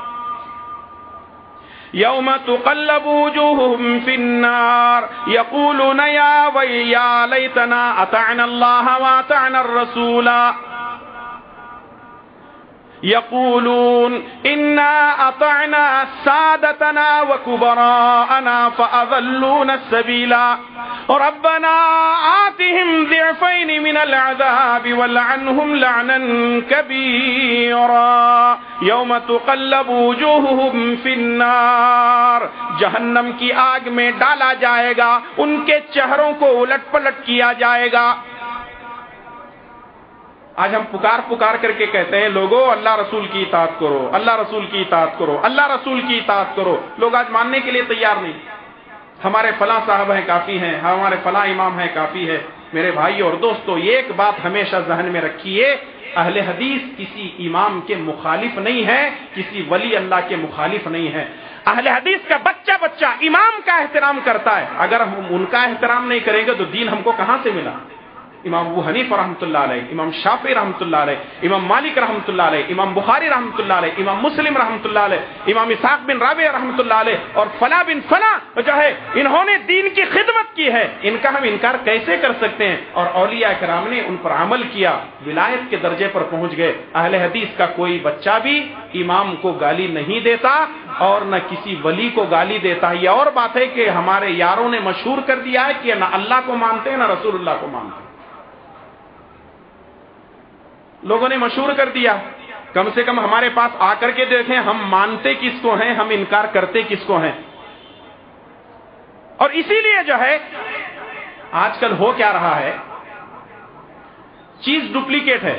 S1: یوم تقلب وجوہہم فی النار یقولون یا وی یا لیتنا اطعنا اللہ واطعنا الرسول یقولون انا اطعنا سادتنا وکبراءنا فاضلونا السبیل ربنا آتهم ضعفین من العذاب والعنهم لعنا کبیرا یوم تقلب وجوہہم فی النار، جہنم کی آگ میں ڈالا جائے گا، ان کے چہروں کو الٹ پلٹ کیا جائے گا. آج ہم پکار پکار کر کے کہتے ہیں لوگوں اللہ رسول کی اطاعت کرو، اللہ رسول کی اطاعت کرو، اللہ رسول کی اطاعت کرو. لوگ آج ماننے کے لیے تیار نہیں. ہمارے فلاں صاحب ہیں کافی ہیں، ہمارے فلاں امام ہیں کافی ہے. میرے بھائی اور دوستو، یہ ایک بات ہمیشہ ذہن میں رکھیے، اہل حدیث کسی امام کے مخالف نہیں ہے، کسی ولی اللہ کے مخالف نہیں ہے. اہل حدیث کا بچہ بچہ امام کا احترام کرتا ہے. اگر ہم ان کا احترام نہیں کریں گے تو دین ہم کو کہاں سے ملا؟ امام ابو حنیفہ رحمۃ اللہ علیہ، امام شافعی رحمۃ اللہ علیہ، امام مالک رحمۃ اللہ علیہ، امام بخاری رحمۃ اللہ علیہ، امام مسلم رحمۃ اللہ علیہ، امام اسحاق بن رابع رحمۃ اللہ علیہ اور فلاں بن فلاں جو ہے انہوں نے دین کی خدمت کی ہے، ان کا ہم انکار کیسے کر سکتے ہیں؟ اور اولیاء کرام نے ان پر عمل کیا، ولایت کے درجے پر پہنچ گئے. اہل حدیث کا کوئی بچہ بھی امام کو گالی نہیں دیتا اور نہ کسی ولی کو گالی دیتا. یہ اور بات ہے کہ ہمارے یاروں نے مشہور کر دیا ہے کہ نہ اللہ کو مانتے ہیں نہ رسول اللہ کو مانتے ہیں. لوگوں نے مشہور کر دیا. کم سے کم ہمارے پاس آ کر کے دیکھیں ہم مانتے کس کو ہیں، ہم انکار کرتے کس کو ہیں. اور اسی لیے جو ہے آج کل ہو کیا رہا ہے، چیز ڈپلیکیٹ ہے،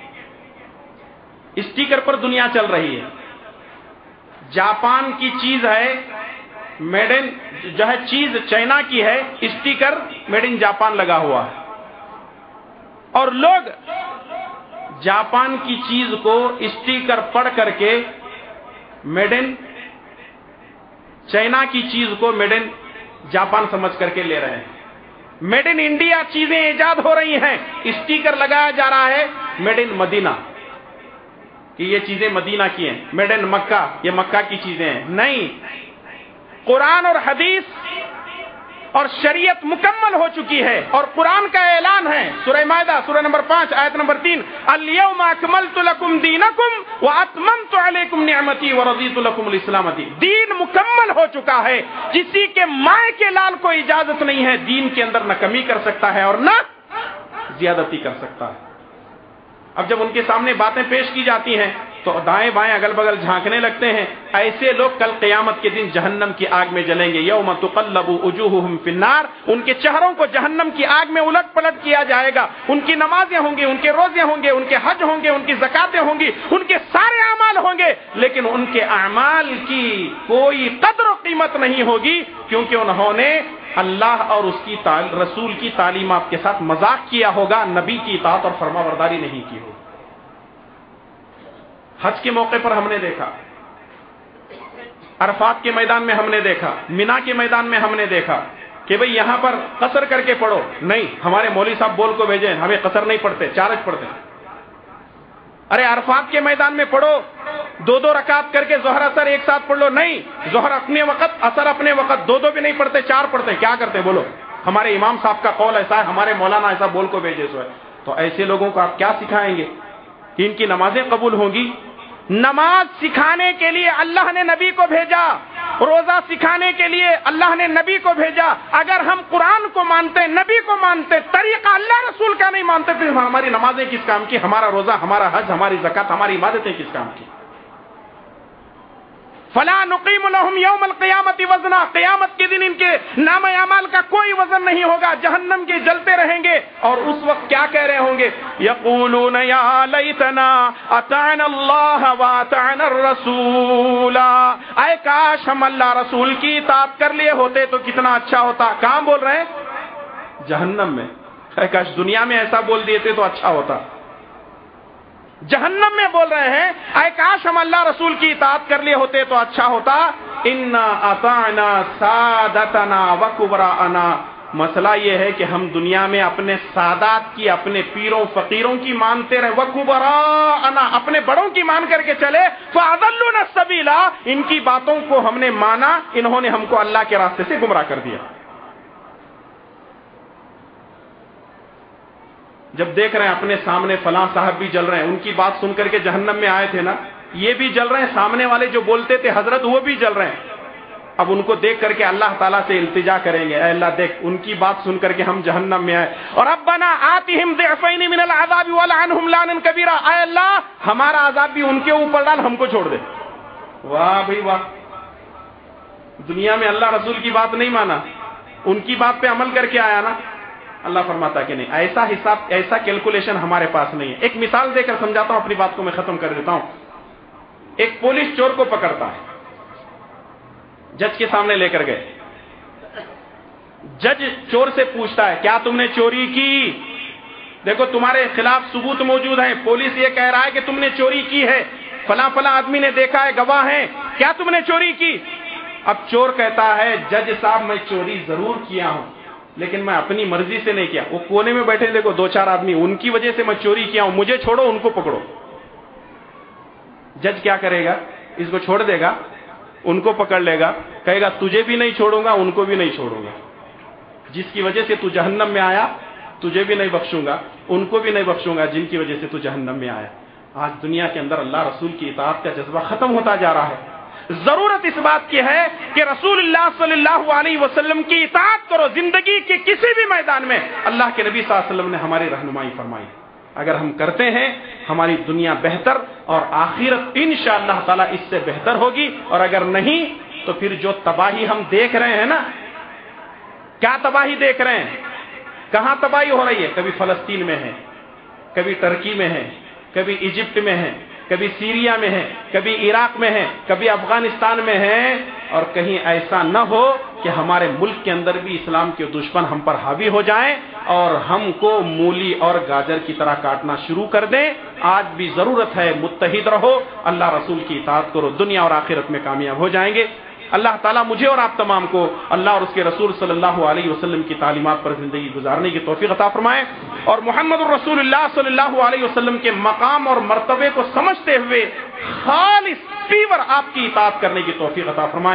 S1: اسٹیکر پر دنیا چل رہی ہے. جاپان کی چیز ہے میڈ ان، جو ہے چیز چائنا کی ہے، اسٹیکر میڈ ان جاپان لگا ہوا ہے. اور لوگ جاپان کی چیز کو اسٹیکر پڑھ کر کے میڈ ان چائنا کی چیز کو میڈ ان جاپان سمجھ کر کے لے رہے ہیں. میڈ ان انڈیا چیزیں ایجاد ہو رہی ہیں، اسٹیکر لگایا جا رہا ہے میڈ ان مدینہ کہ یہ چیزیں مدینہ کی ہیں، میڈ ان مکہ یہ مکہ کی چیزیں ہیں. نہیں، قرآن اور حدیث اور شریعت مکمل ہو چکی ہے اور قرآن کا اعلان ہے. سورہ مائدہ سورہ نمبر پانچ آیت نمبر تین، الیوم اکملت لکم دینکم واتممت علیکم نعمتی ورضیت لکم الاسلام دینا. دین مکمل ہو چکا ہے، کسی کے مائیں کے لال کو اجازت نہیں ہے دین کے اندر نہ کمی کر سکتا ہے اور نہ زیادتی کر سکتا ہے. اب جب ان کے سامنے باتیں پیش کی جاتی ہیں تو دائیں بائیں اگل بگل جھانکنے لگتے ہیں، ایسے لوگ کل قیامت کے دن جہنم کی آگ میں جلیں گے. یوم تقلب وجوہہم فی النار، ان کے چہروں کو جہنم کی آگ میں الٹ پلٹ کیا جائے گا. ان کی نمازیں ہوں گی، ان کے روزے ہوں گے، ان کے حج ہوں گے، ان کی زکاتیں ہوں گی، ان کے سارے اعمال ہوں گے، لیکن ان کے اعمال کی کوئی قدر و قیمت نہیں ہوگی، کیونکہ انہوں نے اللہ اور اس کی رسول کی تعلیمات کے ساتھ مذاق کیا ہوگا، نبی کی اطاعت اور فرمانبرداری نہیں کی ہوگی. حج کے موقع پر ہم نے دیکھا، عرفات کے میدان میں ہم نے دیکھا، مینا کے میدان میں ہم نے دیکھا کہ بھئی یہاں پر قصر کر کے پڑھو. نہیں، ہمارے مولوی صاحب بول کو بھیجیں، ہمیں قصر نہیں پڑھتے، چارج پڑھتے ہیں. ارے عرفات کے میدان میں پڑھو، دو دو رکعت کر کے ظہر اثر ایک ساتھ پڑھ لو. نہیں، ظہر اپنے وقت، اثر اپنے وقت، دو دو بھی نہیں پڑھتے، چار پڑھتے. کیا کرتے بولو؟ ہمارے امام صاحب کا قول ایسا ہے، ہمارے مولانا ایسا بول کو بھیجے سو ہے. تو ایسے لوگوں کو آپ کیا سکھائیں گے کہ ان کی نمازیں قبول ہوں گی؟ نماز سکھانے کے لیے اللہ نے نبی کو بھیجا، روزہ سکھانے کے لیے اللہ نے نبی کو بھیجا. اگر ہم قرآن کو مانتے، نبی کو مانتے، طریقہ اللہ رسول کا نہیں مانتے، پھر ہماری نمازیں کس کام کی؟ ہمارا روزہ، ہمارا حج، ہماری زکات، ہماری عبادتیں کس کام کی؟ فلا نقیم لهم یوم القیامت وزنا، قیامت کے دن ان کے نام اعمال کا کوئی وزن نہیں ہوگا، جہنم کے جلتے رہیں گے. اور اس وقت کیا کہہ رہے ہوں گے؟ یقولون یا لیتنا اطعنا اللہ واطعنا الرسول، اے کاش ہم اللہ رسول کی اطاعت کر لیے ہوتے تو کتنا اچھا ہوتا. کہاں بول رہے ہیں؟ جہنم میں. اے کاش دنیا میں ایسا بول دیتے تو اچھا ہوتا. جہنم میں بول رہے ہیں اے کاش ہم اللہ رسول کی اطاعت کر لیے ہوتے تو اچھا ہوتا. انا اطعنا سادتنا وکبراءنا، مسئلہ یہ ہے کہ ہم دنیا میں اپنے سادات کی، اپنے پیروں فقیروں کی مانتے رہے، وکبراءنا، اپنے بڑوں کی مان کر کے چلے. فاضلونا السبیل، ان کی باتوں کو ہم نے مانا، انہوں نے ہم کو اللہ کے راستے سے گمراہ کر دیا. جب دیکھ رہے ہیں اپنے سامنے فلاں صاحب بھی جل رہے ہیں، ان کی بات سن کر کے جہنم میں آئے تھے نا، یہ بھی جل رہے ہیں، سامنے والے جو بولتے تھے حضرت وہ بھی جل رہے ہیں. اب ان کو دیکھ کر کے اللہ تعالیٰ سے التجا کریں گے، اے اللہ دیکھ ان کی بات سن کر کے ہم جہنم میں آئے. اور ربنا آتہم ضعفین من العذاب ولعنہم لعنا کبیرا، اے اللہ ہمارا عذاب بھی ان کے اوپر ڈال، ہم کو چھوڑ دے. واہ بھائی واہ، دنیا میں اللہ رسول کی بات نہیں مانا، ان کی بات پہ عمل کر کے آیا نا. اللہ فرماتا کہ نہیں، ایسا حساب، ایسا کیلکولیشن ہمارے پاس نہیں ہے. ایک مثال دے کر سمجھاتا ہوں، اپنی بات کو میں ختم کر دیتا ہوں. ایک پولیس چور کو پکڑتا ہے، جج کے سامنے لے کر گئے. جج چور سے پوچھتا ہے کیا تم نے چوری کی؟ دیکھو تمہارے خلاف ثبوت موجود ہیں، پولیس یہ کہہ رہا ہے کہ تم نے چوری کی ہے، فلاں فلاں آدمی نے دیکھا ہے، گواہ ہیں، کیا تم نے چوری کی؟ اب چور کہتا ہے جج صاحب میں چوری ضرور کیا ہوں، لیکن میں اپنی مرضی سے نہیں کیا. وہ کونے میں بیٹھے دیکھو دو چار آدمی، ان کی وجہ سے میں چوری کیا ہوں، مجھے چھوڑو، ان کو پکڑو. جج کیا کرے گا؟ اس کو چھوڑ دے گا، ان کو پکڑ لے گا، کہے گا تجھے بھی نہیں چھوڑوں گا، ان کو بھی نہیں چھوڑوں گا. جس کی وجہ سے تو جہنم میں آیا تجھے بھی نہیں بخشوں گا، ان کو بھی نہیں بخشوں گا جن کی وجہ سے تو جہنم میں آیا. آج دنیا کے اندر اللہ رسول کی اطاعت کا جذبہ ختم ہوتا جا رہا ہے. ضرورت اس بات کی ہے کہ رسول اللہ صلی اللہ علیہ وسلم کی اطاعت کرو. زندگی کے کسی بھی میدان میں اللہ کے نبی صلی اللہ علیہ وسلم نے ہماری رہنمائی فرمائی. اگر ہم کرتے ہیں ہماری دنیا بہتر اور آخرت انشاءاللہ تعالی اس سے بہتر ہوگی. اور اگر نہیں تو پھر جو تباہی ہم دیکھ رہے ہیں نا، کیا تباہی دیکھ رہے ہیں؟ کہاں تباہی ہو رہی ہے؟ کبھی فلسطین میں ہے، کبھی ٹرکی میں ہے، کبھی ایجپٹ میں ہے، کبھی سیریا میں ہے، کبھی عراق میں ہے، کبھی افغانستان میں ہے. اور کہیں ایسا نہ ہو کہ ہمارے ملک کے اندر بھی اسلام کے دشمن ہم پر حاوی ہو جائیں اور ہم کو مولی اور گاجر کی طرح کاٹنا شروع کر دیں. آج بھی ضرورت ہے متحد رہو، اللہ رسول کی اطاعت کرو، دنیا اور آخرت میں کامیاب ہو جائیں گے. اللہ تعالیٰ مجھے اور آپ تمام کو اللہ اور اس کے رسول صلی اللہ علیہ وسلم کی تعلیمات پر زندگی گزارنے کی توفیق عطا فرمائے، اور محمد الرسول اللہ صلی اللہ علیہ وسلم کے مقام اور مرتبے کو سمجھتے ہوئے خالص پیور آپ کی اطاعت کرنے کی توفیق عطا فرمائے.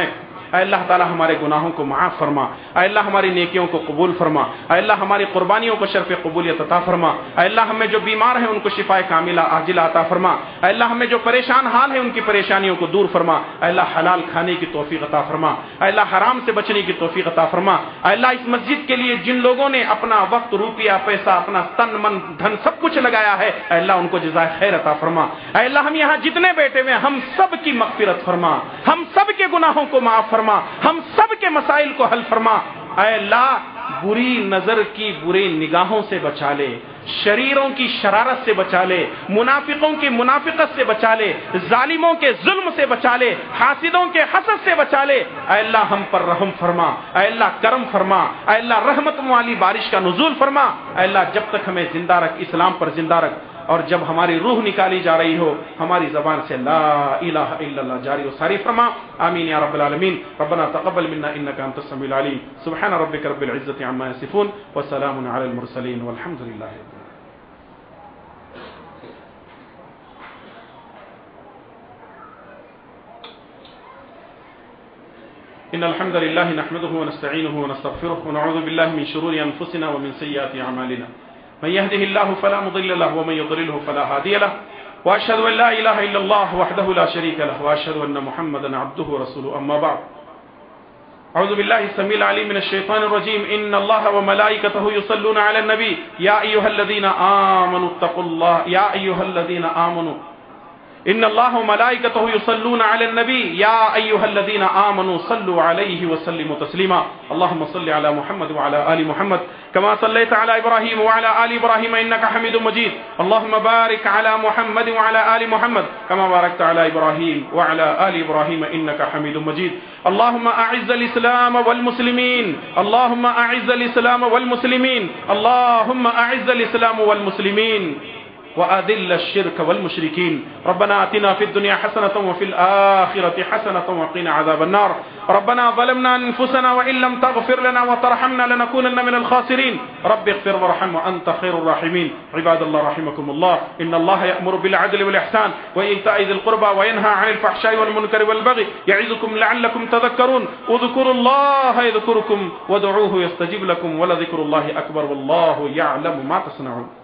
S1: اے اللہ تعالی ہمارے گناہوں کو معاف فرما، اے اللہ ہماری نیکیوں کو قبول فرما، اے اللہ ہماری قربانیوں کو شرف قبولیت عطا فرما، اے اللہ ہمیں جو بیمار ہیں ان کو شفائے کاملہ عاجلہ عطا فرما، اے اللہ ہمیں جو پریشان حال ہیں ان کی پریشانیوں کو دور فرما، اے اللہ حلال کھانے کی توفیق عطا فرما، اے اللہ حرام سے بچنے کی توفیق عطا فرما، اے اللہ اس مسجد کے لیے جن لوگوں نے اپنا وقت، روپیہ، پیسہ، اپنا تن من دھن سب کچھ لگایا ہے، اے اللہ ان کو جزائے خیر عطا فرما، اے اللہ ہم یہاں جتنے بیٹھے ہوئے ہم سب کی مغفرت فرما، ہم سب کے گناہوں کو معاف فرما، ہم سب کے مسائل کو حل فرما، اے اللہ بری نظر کی برے نگاہوں سے بچا لے، شریروں کی شرارت سے بچا لے، منافقوں کی منافقت سے بچا لے، ظالموں کے ظلم سے بچا لے، حاسدوں کے حسد سے بچا لے، اے اللہ ہم پر رحم فرما، اے اللہ کرم فرما، اے اللہ رحمت والی بارش کا نزول فرما، اے اللہ جب تک ہمیں زندہ رکھ، اسلام پر زندہ رکھ، اور جب ہماری روح نکالی جا رہی ہو ہماری زبان سے لا الہ الا اللہ جاری و ساری فرما، آمین یا رب العالمین۔ ربنا تقبل منا انک انت السمیع العلیم، سبحان ربک رب العزة عما یصفون وسلام علی المرسلین والحمد للہ۔ ان الحمد لله نحمده ونستعينه ونستغفره ونعوذ بالله من شرور انفسنا ومن سيئات اعمالنا، من يهده الله فلا مضل له ومن يضلله فلا هادي له، واشهد ان لا اله الا الله وحده لا شريك له، واشهد ان محمدا عبده ورسوله، اما بعد، اعوذ بالله السميع العليم من الشيطان الرجيم، ان الله وملائكته يصلون على النبي يا ايها الذين امنوا اتقوا الله يا ايها الذين امنوا ان الله وملائكته يصلون على النبي يا ايها الذين امنوا صلوا عليه وسلموا تسليما، اللهم صل على محمد وعلى ال محمد كما صليت على ابراهيم وعلى ال ابراهيم انك حميد مجيد، اللهم بارك على محمد وعلى ال محمد كما باركت على ابراهيم وعلى ال ابراهيم انك حميد مجيد، اللهم اعز الاسلام والمسلمين، اللهم اعز الاسلام والمسلمين، اللهم اعز الاسلام والمسلمين وأذل الشرك والمشركين، ربنا آتنا في الدنيا حسنة وفي الآخرة حسنة وقنا عذاب النار، ربنا ظلمنا أنفسنا وإن لم تغفر لنا وترحمنا لنكونن من الخاسرين، رب اغفر وارحم وأنت خير الراحمين، عباد الله رحمكم الله، إن الله يأمر بالعدل والإحسان وإيتاء ذي القربى وينهى عن الفحشاء والمنكر والبغي يعظكم لعلكم تذكرون، اذكروا الله يذكركم وادعوه يستجب لكم ولذكر الله أكبر والله يعلم ما تصنعون۔